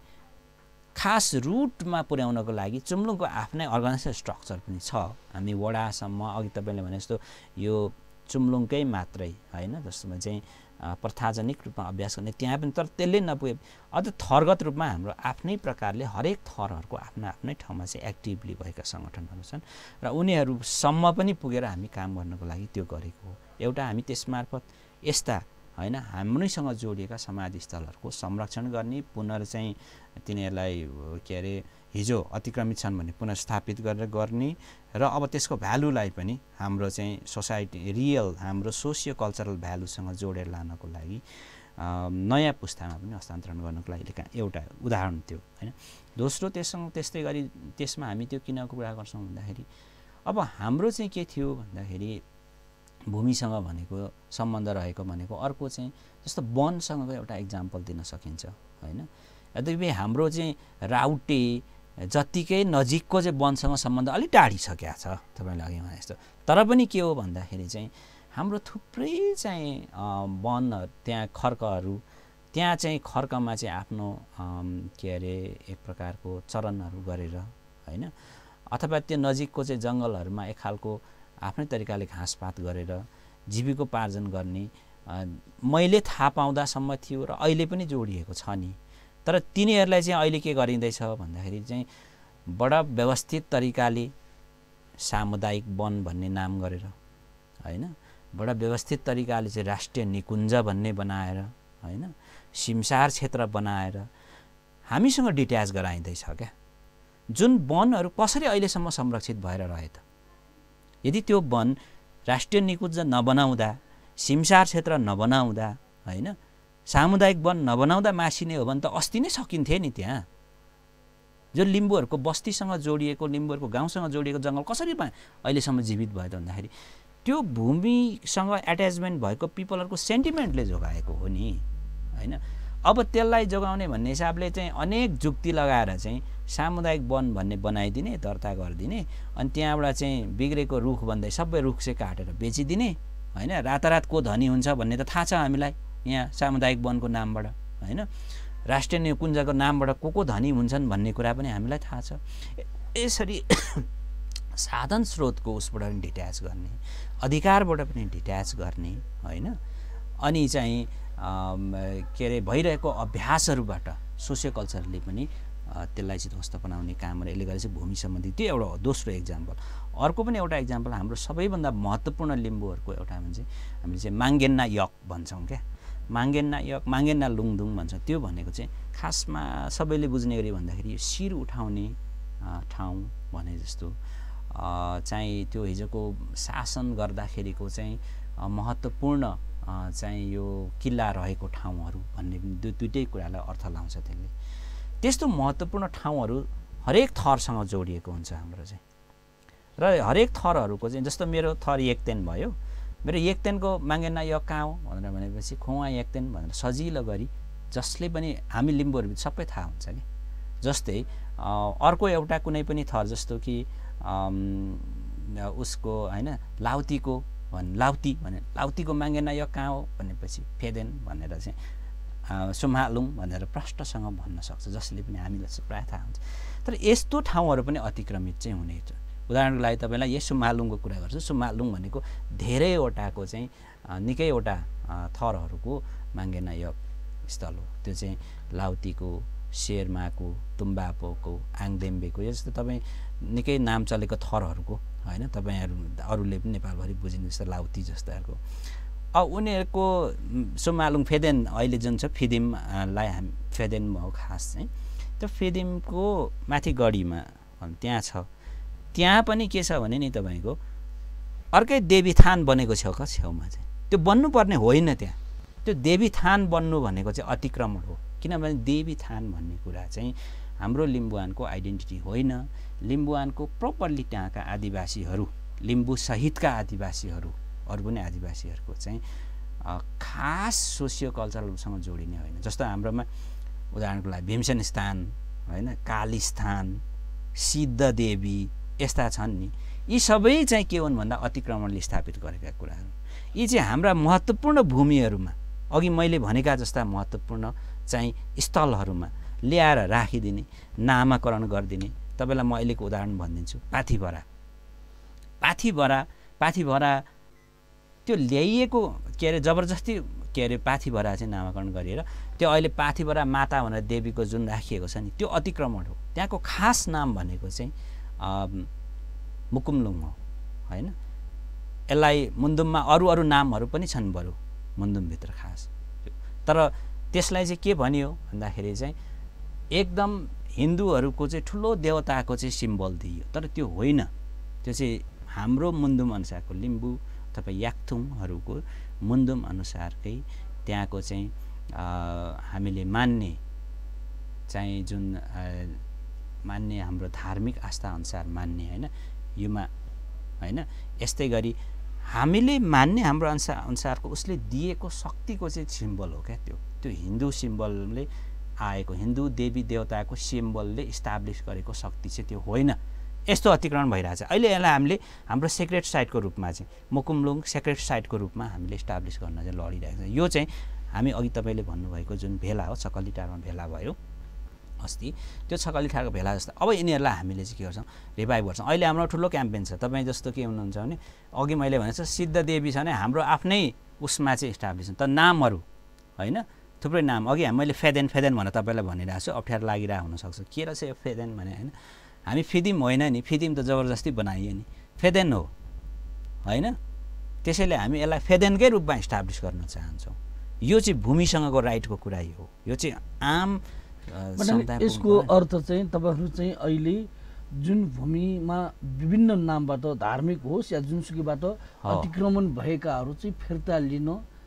खास रुटमा पुर्याउनको लागि चुम्लुङको आफ्नै अर्गनाइजेसन स्ट्रक्चर पनि छ। हामी वडासम्म अघि तपाईँले भने जस्तो यो चुम्लुङकै मात्रै होइन, जसमा चाहिँ प्रथाजनिक रूपमा अभ्यास गर्ने त्यहाँ पनि, तर त्यसले नपुगे अझ थरगत रूपमा हाम्रो आफ्नै प्रकारले हरेक थरहरूको आफ्नो आफ्नै ठाउँमा चाहिँ एक्टिभली भएका सङ्गठनहरू छन् र उनीहरूसम्म पनि पुगेर हामी काम गर्नको लागि त्यो गरेको हो। एउटा हामी त्यसमार्फत यस्ता होइन हाम्रैसँग जोडिएका समाधिस्थलहरूको संरक्षण गर्ने, पुनः चाहिँ तिनीहरूलाई के अरे हिजो अतिक्रमित छन् भने पुनर्स्थापित गरेर गर्ने र अब त्यसको भ्यालुलाई पनि हाम्रो चाहिँ सोसाइटी रियल हाम्रो सोसियो कल्चरल भ्यालुसँग जोडेर लानको लागि नयाँ पुस्तामा पनि हस्तान्तरण गर्नको लागि एउटा उदाहरण त्यो होइन। दोस्रो त्यस्तै गरी त्यसमा हामी त्यो किन कुरा गर्छौँ भन्दाखेरि अब हाम्रो चाहिँ के थियो भन्दाखेरि भूमिसँग भनेको सम्बन्ध रहेको भनेको अर्को चाहिँ जस्तो वनसँगको एउटा इक्जाम्पल दिन सकिन्छ होइन। यद्यपि हाम्रो चाहिँ राउटे जत्तिकै नजिकको चाहिँ वनसँग सम्बन्ध अलिक टाढिसकेको छ तपाईँले अघि भने जस्तो, तर पनि के हो भन्दाखेरि चाहिँ हाम्रो थुप्रै चाहिँ वन त्यहाँ खर्कहरू त्यहाँ चाहिँ खर्कमा चाहिँ आफ्नो के अरे एक प्रकारको चरणहरू गरेर होइन, अथवा त्यो नजिकको चाहिँ जङ्गलहरूमा एक खालको आफ्नै तरिकाले घाँसपात गरेर जीविकोपार्जन गर्ने मैले थाहा पाउँदासम्म थियो र अहिले पनि जोडिएको छ नि। तर तिनीहरूलाई चाहिँ अहिले के गरिँदैछ भन्दाखेरि चाहिँ बडा व्यवस्थित तरिकाले सामुदायिक वन भन्ने नाम गरेर होइन, बडा व्यवस्थित तरिकाले चाहिँ राष्ट्रिय निकुञ्ज भन्ने बनाएर होइन, सिमसार क्षेत्र बनाएर हामीसँग डिट्याच गराइँदैछ क्या। जुन वनहरू कसरी अहिलेसम्म संरक्षित भएर रहे त, यदि त्यो वन राष्ट्रिय निकुञ्ज नबनाउँदा, सिमसार क्षेत्र नबनाउँदा होइन, सामुदायिक वन नबनाउँदा मासिने हो भने त अस्ति नै सकिन्थे नि। त्यहाँ जो लिम्बूहरूको बस्तीसँग जोडिएको, लिम्बूहरूको गाउँसँग जोडिएको जङ्गल कसरी अहिलेसम्म जीवित भयो त भन्दाखेरि त्यो भूमिसँग एट्याचमेन्ट भएको पिपलहरूको सेन्टिमेन्टले जोगाएको हो नि होइन। अब त्यसलाई जोगाउने भन्ने हिसाबले चाहिँ अनेक जुक्ति लगाएर चाहिँ सामुदायिक वन भन्ने बनाइदिने, दर्ता गरिदिने, अनि त्यहाँबाट चाहिँ बिग्रेको रुख भन्दै सबै रुख चाहिँ काटेर बेचिदिने होइन। रातारात को धनी हुन्छ भन्ने त थाहा छ हामीलाई यहाँ सामुदायिक वनको नामबाट होइन, राष्ट्रिय निकुञ्जको नामबाट को धनी हुन्छन् भन्ने कुरा पनि हामीलाई थाहा छ। यसरी साधन स्रोतको उसबाट पनि डिट्याच गर्ने, अधिकारबाट पनि डिट्याच गर्ने होइन, अनि चाहिँ के अरे भइरहेको अभ्यासहरूबाट सोसियो कल्चरले पनि त्यसलाई चाहिँ ध्वस्त बनाउने कामहरू यसले गरेर चाहिँ भूमि सम्बन्धी त्यो एउटा दोस्रो इक्जाम्पल। अर्को पनि एउटा इक्जाम्पल हाम्रो सबैभन्दा महत्त्वपूर्ण लिम्बूहरूको एउटा भन्छ हामीले चाहिँ माङ्गेन्ना यक भन्छौँ क्या, माङ्गेन्ना यक, माङ्गेन्ना लुङदुङ भन्छ। त्यो भनेको चाहिँ खासमा सबैले बुझ्ने गरी भन्दाखेरि शिर उठाउने ठाउँ भने जस्तो चाहिँ त्यो हिजोको शासन गर्दाखेरिको चाहिँ महत्त्वपूर्ण चाहिँ यो किल्ला रहेको ठाउँहरू भन्ने दुईटै कुरालाई अर्थ लाउँछ त्यसले। त्यस्तो महत्त्वपूर्ण ठाउँहरू हरेक थरसँग जोडिएको हुन्छ हाम्रो चाहिँ। र हरेक थरहरूको चाहिँ जस्तो मेरो थर एकतेन भयो, मेरो एकतेनको मागेन यो कहाँ हो भनेर भनेपछि खोवा एकतेन भनेर सजिलो गरी जसले पनि हामी लिम्बूहरू सबै थाहा हुन्छ कि। जस्तै अर्को एउटा कुनै पनि थर जस्तो कि उसको होइन लाउतीको लाउती भने लाउतीको मागेन यो कहाँ हो भनेपछि फेदेन भनेर चाहिँ सुमालुङ भनेर प्रष्टसँग भन्न सक्छ, जसले पनि हामीलाई प्रायः थाहा हुन्छ। तर यस्तो ठाउँहरू पनि अतिक्रमित चाहिँ हुने। उदाहरणको लागि तपाईँलाई यही सुमालुङको कुरा गर्छु। सुमालुङ भनेको धेरैवटाको चाहिँ निकैवटा थरहरूको मागेन यो स्थल हो। त्यो चाहिँ लाउतीको, शेर्माको, तुम्बापोको, आङदेम्बेको यस्तो तपाईँ निकै नाम चलेको थरहरूको होइन, तपाईँहरू अरूले पनि नेपालभरि बुझिने जस्तो लाउती जस्ताहरूको। अब उनीहरूको सुमालुङ फेदेन अहिले जुन छ फिदिमलाई हामी फेदेन हो खास चाहिँ, त्यो फिदिमको माथि गढीमा त्यहाँ छ। त्यहाँ पनि के छ भने नि तपाईँको अर्कै देवीथान बनेको छ छेउमा चाहिँ। त्यो बन्नुपर्ने होइन त्यहाँ। त्यो देवीथान बन्नु भनेको चाहिँ अतिक्रमण हो। किनभने देवीथान भन्ने कुरा चाहिँ हाम्रो लिम्बुवानको आइडेन्टिटी होइन। लिम्बुवानको प्रोपरली त्यहाँका आदिवासीहरू, लिम्बू सहितका आदिवासीहरू, अरू पनि आदिवासीहरूको चाहिँ खास सोसियो कल्चरलसँग जोडिने होइन। जस्तो हाम्रोमा उदाहरणको लागि भीमसेन स्थान होइन, काली स्थान, सिद्धदेवी यस्ता छन् नि। यी सबै चाहिँ के हुन् भन्दा अतिक्रमणले स्थापित गरेका कुराहरू। यी चाहिँ हाम्रा महत्त्वपूर्ण भूमिहरूमा अघि मैले भनेका जस्ता महत्त्वपूर्ण चाहिँ स्थलहरूमा ल्याएर राखिदिने, नामाकरण गरिदिने। तपाईँलाई म अहिलेको उदाहरण भनिदिन्छु। पाथिभरा त्यो ल्याइएको के अरे जबरजस्ती के अरे पाथिभरा चाहिँ नामाकरण गरिएर त्यो अहिले पाथिभरा माता भनेर देवीको जुन राखिएको छ नि, त्यो अतिक्रमण हो। त्यहाँको खास नाम भनेको चाहिँ मुकुमलुङ हो होइन। यसलाई मुन्दुममा अरू नामहरू पनि छन् बरु मुन्दुमभित्र खास। तर त्यसलाई चाहिँ के भनियो भन्दाखेरि चाहिँ एकदम हिन्दूहरूको चाहिँ ठुलो देवताको चाहिँ सिम्बल दिइयो। तर त्यो होइन। त्यो चाहिँ हाम्रो मुन्दुम अनुसारको लिम्बू अथवा याक्थुङहरूको मुन्दुम अनुसारकै त्यहाँको चाहिँ हामीले मान्ने चाहिँ जुन मान्ने हाम्रो धार्मिक आस्था अनुसार मान्ने होइन युमा होइन। यस्तै गरी हामीले मान्ने हाम्रो अनुसारको उसले दिएको शक्तिको चाहिँ सिम्बल हो क्या। त्यो हिन्दू सिम्बलले आएको, हिन्दू देवी देवताको सिम्बलले इस्टाब्लिस गरेको शक्ति चाहिँ त्यो होइन। यस्तो अतिक्रमण भइरहेछ अहिले। यसलाई हामीले हाम्रो सेक्रेट साइटको रूपमा चाहिँ मुकुमलुङ सेक्रेट साइटको रूपमा हामीले इस्टाब्लिस गर्न चाहिँ लडिरहेको छ। यो चाहिँ हामी अघि तपाईँले भन्नुभएको जुन भेला हो, सकलीटारमा भेला भयो अस्ति, त्यो सकलीटारको भेला जस्तो अब यिनीहरूलाई हामीले चाहिँ के गर्छौँ, रिभाइभ गर्छौँ। अहिले हाम्रो ठुलो क्याम्पेन छ। तपाईँ जस्तो के हुनुहुन्छ भने अघि मैले भनेको सिद्धदेवी छ भने हाम्रो आफ्नै उसमा चाहिँ इस्टाब्लिस हुन्छ। त नामहरू होइन थुप्रै नाम। अघि मैले फेदेन भनेर तपाईँलाई भनिरहेको छु, अप्ठ्यारो लागिरहेको हुनसक्छ के रहेछ यो फेदेन भने होइन। हामी फिदिम होइन नि, फिदिम त जबरजस्ती बनाइयो नि, फेदेन हो होइन। त्यसैले हामी यसलाई फेदेनकै रूपमा इस्टाब्लिस गर्न चाहन्छौँ। यो चाहिँ भूमिसँगको राइटको कुरा हो। यो चाहिँ आम यसको अर्थ चाहिँ तपाईँहरू चाहिँ अहिले जुन भूमिमा विभिन्न नामबाट धार्मिक होस् या जुनसुकैबाट अतिक्रमण भएकाहरू चाहिँ फिर्ता लिन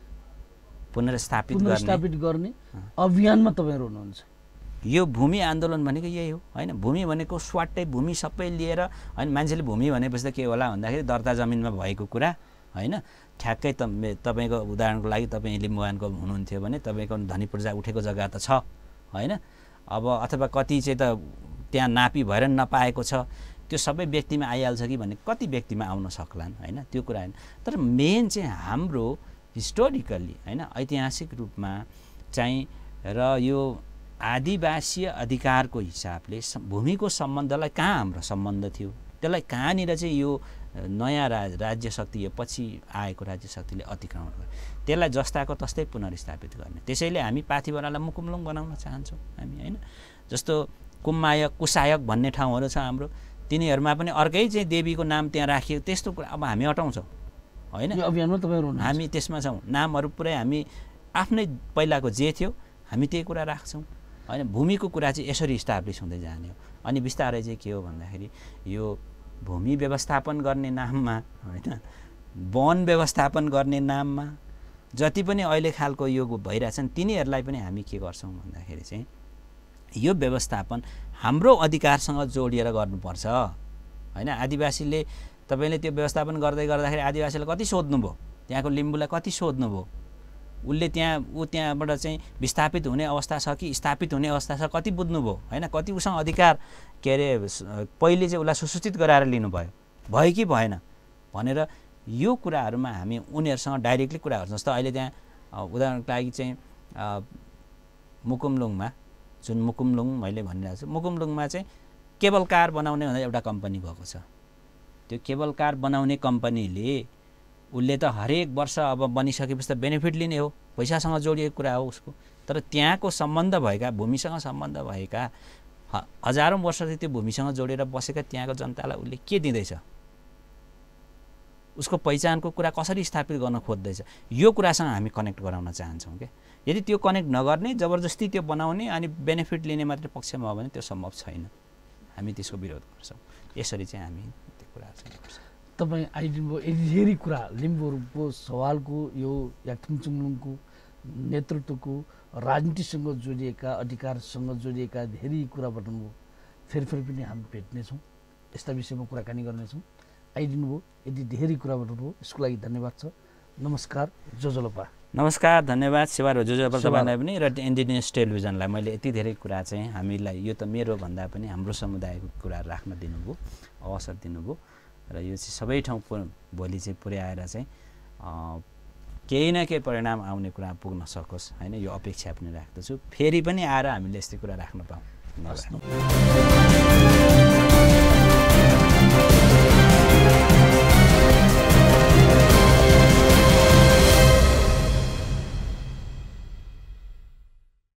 पुनर्स्थापित गर्ने अभियानमा तपाईँहरू हुनुहुन्छ। यो भूमि आन्दोलन भनेको यही हो होइन। भूमि भनेको स्वाटै भूमि सबै लिएर होइन। मान्छेले भूमि भनेपछि त के होला भन्दाखेरि दर्ता जमिनमा भएको कुरा होइन। ठ्याक्कै तपाईँको उदाहरणको लागि तपाईँ लिम्बुवानको हुनुहुन्थ्यो भने तपाईँको धनी पूर्जा उठेको जग्गा त छ होइन। अब अथवा कति चाहिँ त त्यहाँ नापी भएर नपाएको छ, त्यो सबै व्यक्तिमा आइहाल्छ कि भने कति व्यक्तिमा आउन सक्लान् होइन, त्यो कुरा होइन। तर मेन चाहिँ हाम्रो हिस्टोरिकल्ली होइन ऐतिहासिक रूपमा चाहिँ र यो आदिवासीय अधिकारको हिसाबले भूमिको सम्बन्धलाई कहाँ हाम्रो सम्बन्ध थियो, त्यसलाई कहाँनिर चाहिँ यो नयाँ राज्य शक्ति यो पछि आएको राज्य शक्तिले अतिक्रमण गर्यो, त्यसलाई जस्ताको तस्तै पुनर्स्थापित गर्ने। त्यसैले हामी पाथिभरालाई मुकुमलुङ बनाउन चाहन्छौँ हामी होइन। जस्तो कुसायक भन्ने ठाउँहरू छ हाम्रो, तिनीहरूमा पनि अर्कै चाहिँ देवीको नाम त्यहाँ राखियो। त्यस्तो कुरा अब हामी हटाउँछौँ होइन। अभियानमा तपाईँहरू हामी त्यसमा छौँ। नामहरू पुरै हामी आफ्नै पहिलाको जे थियो हामी त्यही कुरा राख्छौँ होइन। भूमिको कुरा चाहिँ यसरी इस्टाब्लिस हुँदै जाने हो। अनि बिस्तारै चाहिँ के हो भन्दाखेरि यो भूमि व्यवस्थापन गर्ने नाममा होइन, वन व्यवस्थापन गर्ने नाममा जति पनि अहिले खालको यो भइरहेछन् तिनीहरूलाई पनि हामी के गर्छौँ भन्दाखेरि चाहिँ यो व्यवस्थापन हाम्रो अधिकारसँग जोडिएर गर्नुपर्छ हैन। आदिवासीले तपाईले त्यो व्यवस्थापन गर्दाखेरि आदिवासीलाई कति सोध्नुभयो, त्यहाँको लिम्बूलाई कति सोध्नुभयो, उसले त्यहाँबाट चाहिँ विस्थापित हुने अवस्था छ कि स्थापित हुने अवस्था छ कति बुझ्नुभयो हैन। कति उसँग अधिकार के अरे पहिले चाहिँ उसलाई सुसूचित गराएर लिनुभयो, भयो कि भएन भनेर यो कुराहरुमा हामी उनीहरुसँग डाइरेक्टली कुरा गर्छौँ। जस्तो अहिले त्यहाँ उदाहरणको लागि चाहिँ मुकुमलुङमा जुन मुकुमलुङ मैले भनिरहेको छु, मुकुमलुङमा चाहिँ केबल कार बनाउने भनेर एउटा कम्पनी भएको छ। त्यो केबल कार बनाउने कम्पनीले उसले त हरेक वर्ष अब बनिसकेपछि त बेनिफिट लिने हो, पैसासँग जोडिएको कुरा हो उसको। तर त्यहाँको सम्बन्ध भएका भूमिसँग सम्बन्ध भएका हजारौं वर्षदेखि त्यो भूमिसँग जोडेर बसेका त्यहाँको जनतालाई उसले के दिँदैछ, उसको पहिचानको कुरा कसरी स्थापित गर्न खोज्दैछ, यो कुरासँग हामी कनेक्ट गराउन चाहन्छौँ के। यदि त्यो कनेक्ट नगर्ने जबरजस्ती त्यो बनाउने अनि बेनिफिट लिने मात्र पक्षमा हो भने त्यो सम्भव छैन, हामी त्यसको विरोध गर्छौँ। यसरी चाहिँ हामी त्यो कुराहरू चाहिँ गर्छौँ। तपाईँ आइदिनुभयो यति धेरै कुरा लिम्बूहरूको सवालको यो याक्थुङचुङलुङको नेतृत्वको राजनीतिसँग जोडिएका अधिकारसँग जोडिएका धेरै कुरा बताउनुभयो। फेरि पनि हामी भेट्नेछौँ, यस्ता विषयमा कुराकानी गर्नेछौँ। आइदिनुभयो यति धेरै कुरा बताउनुभयो, यसको लागि धन्यवाद छ। नमस्कार जोजोलोपा। नमस्कार, धन्यवाद सेवा र जोजोलोपा तपाईँलाई पनि र इन्डिजिनियस टेलिभिजनलाई मैले यति धेरै कुरा चाहिँ हामीलाई यो त मेरो भन्दा पनि हाम्रो समुदायको कुरा राख्न दिनुभयो, अवसर दिनुभयो र यो चाहिँ सबै ठाउँ भोलि चाहिँ पुर्याएर चाहिँ केही न केही परिणाम आउने कुरा पुग्न सकोस् हैन, यो अपेक्षा पनि राख्दछु। फेरि पनि आएर हामीले यस्तै कुरा राख्न पाऊँ।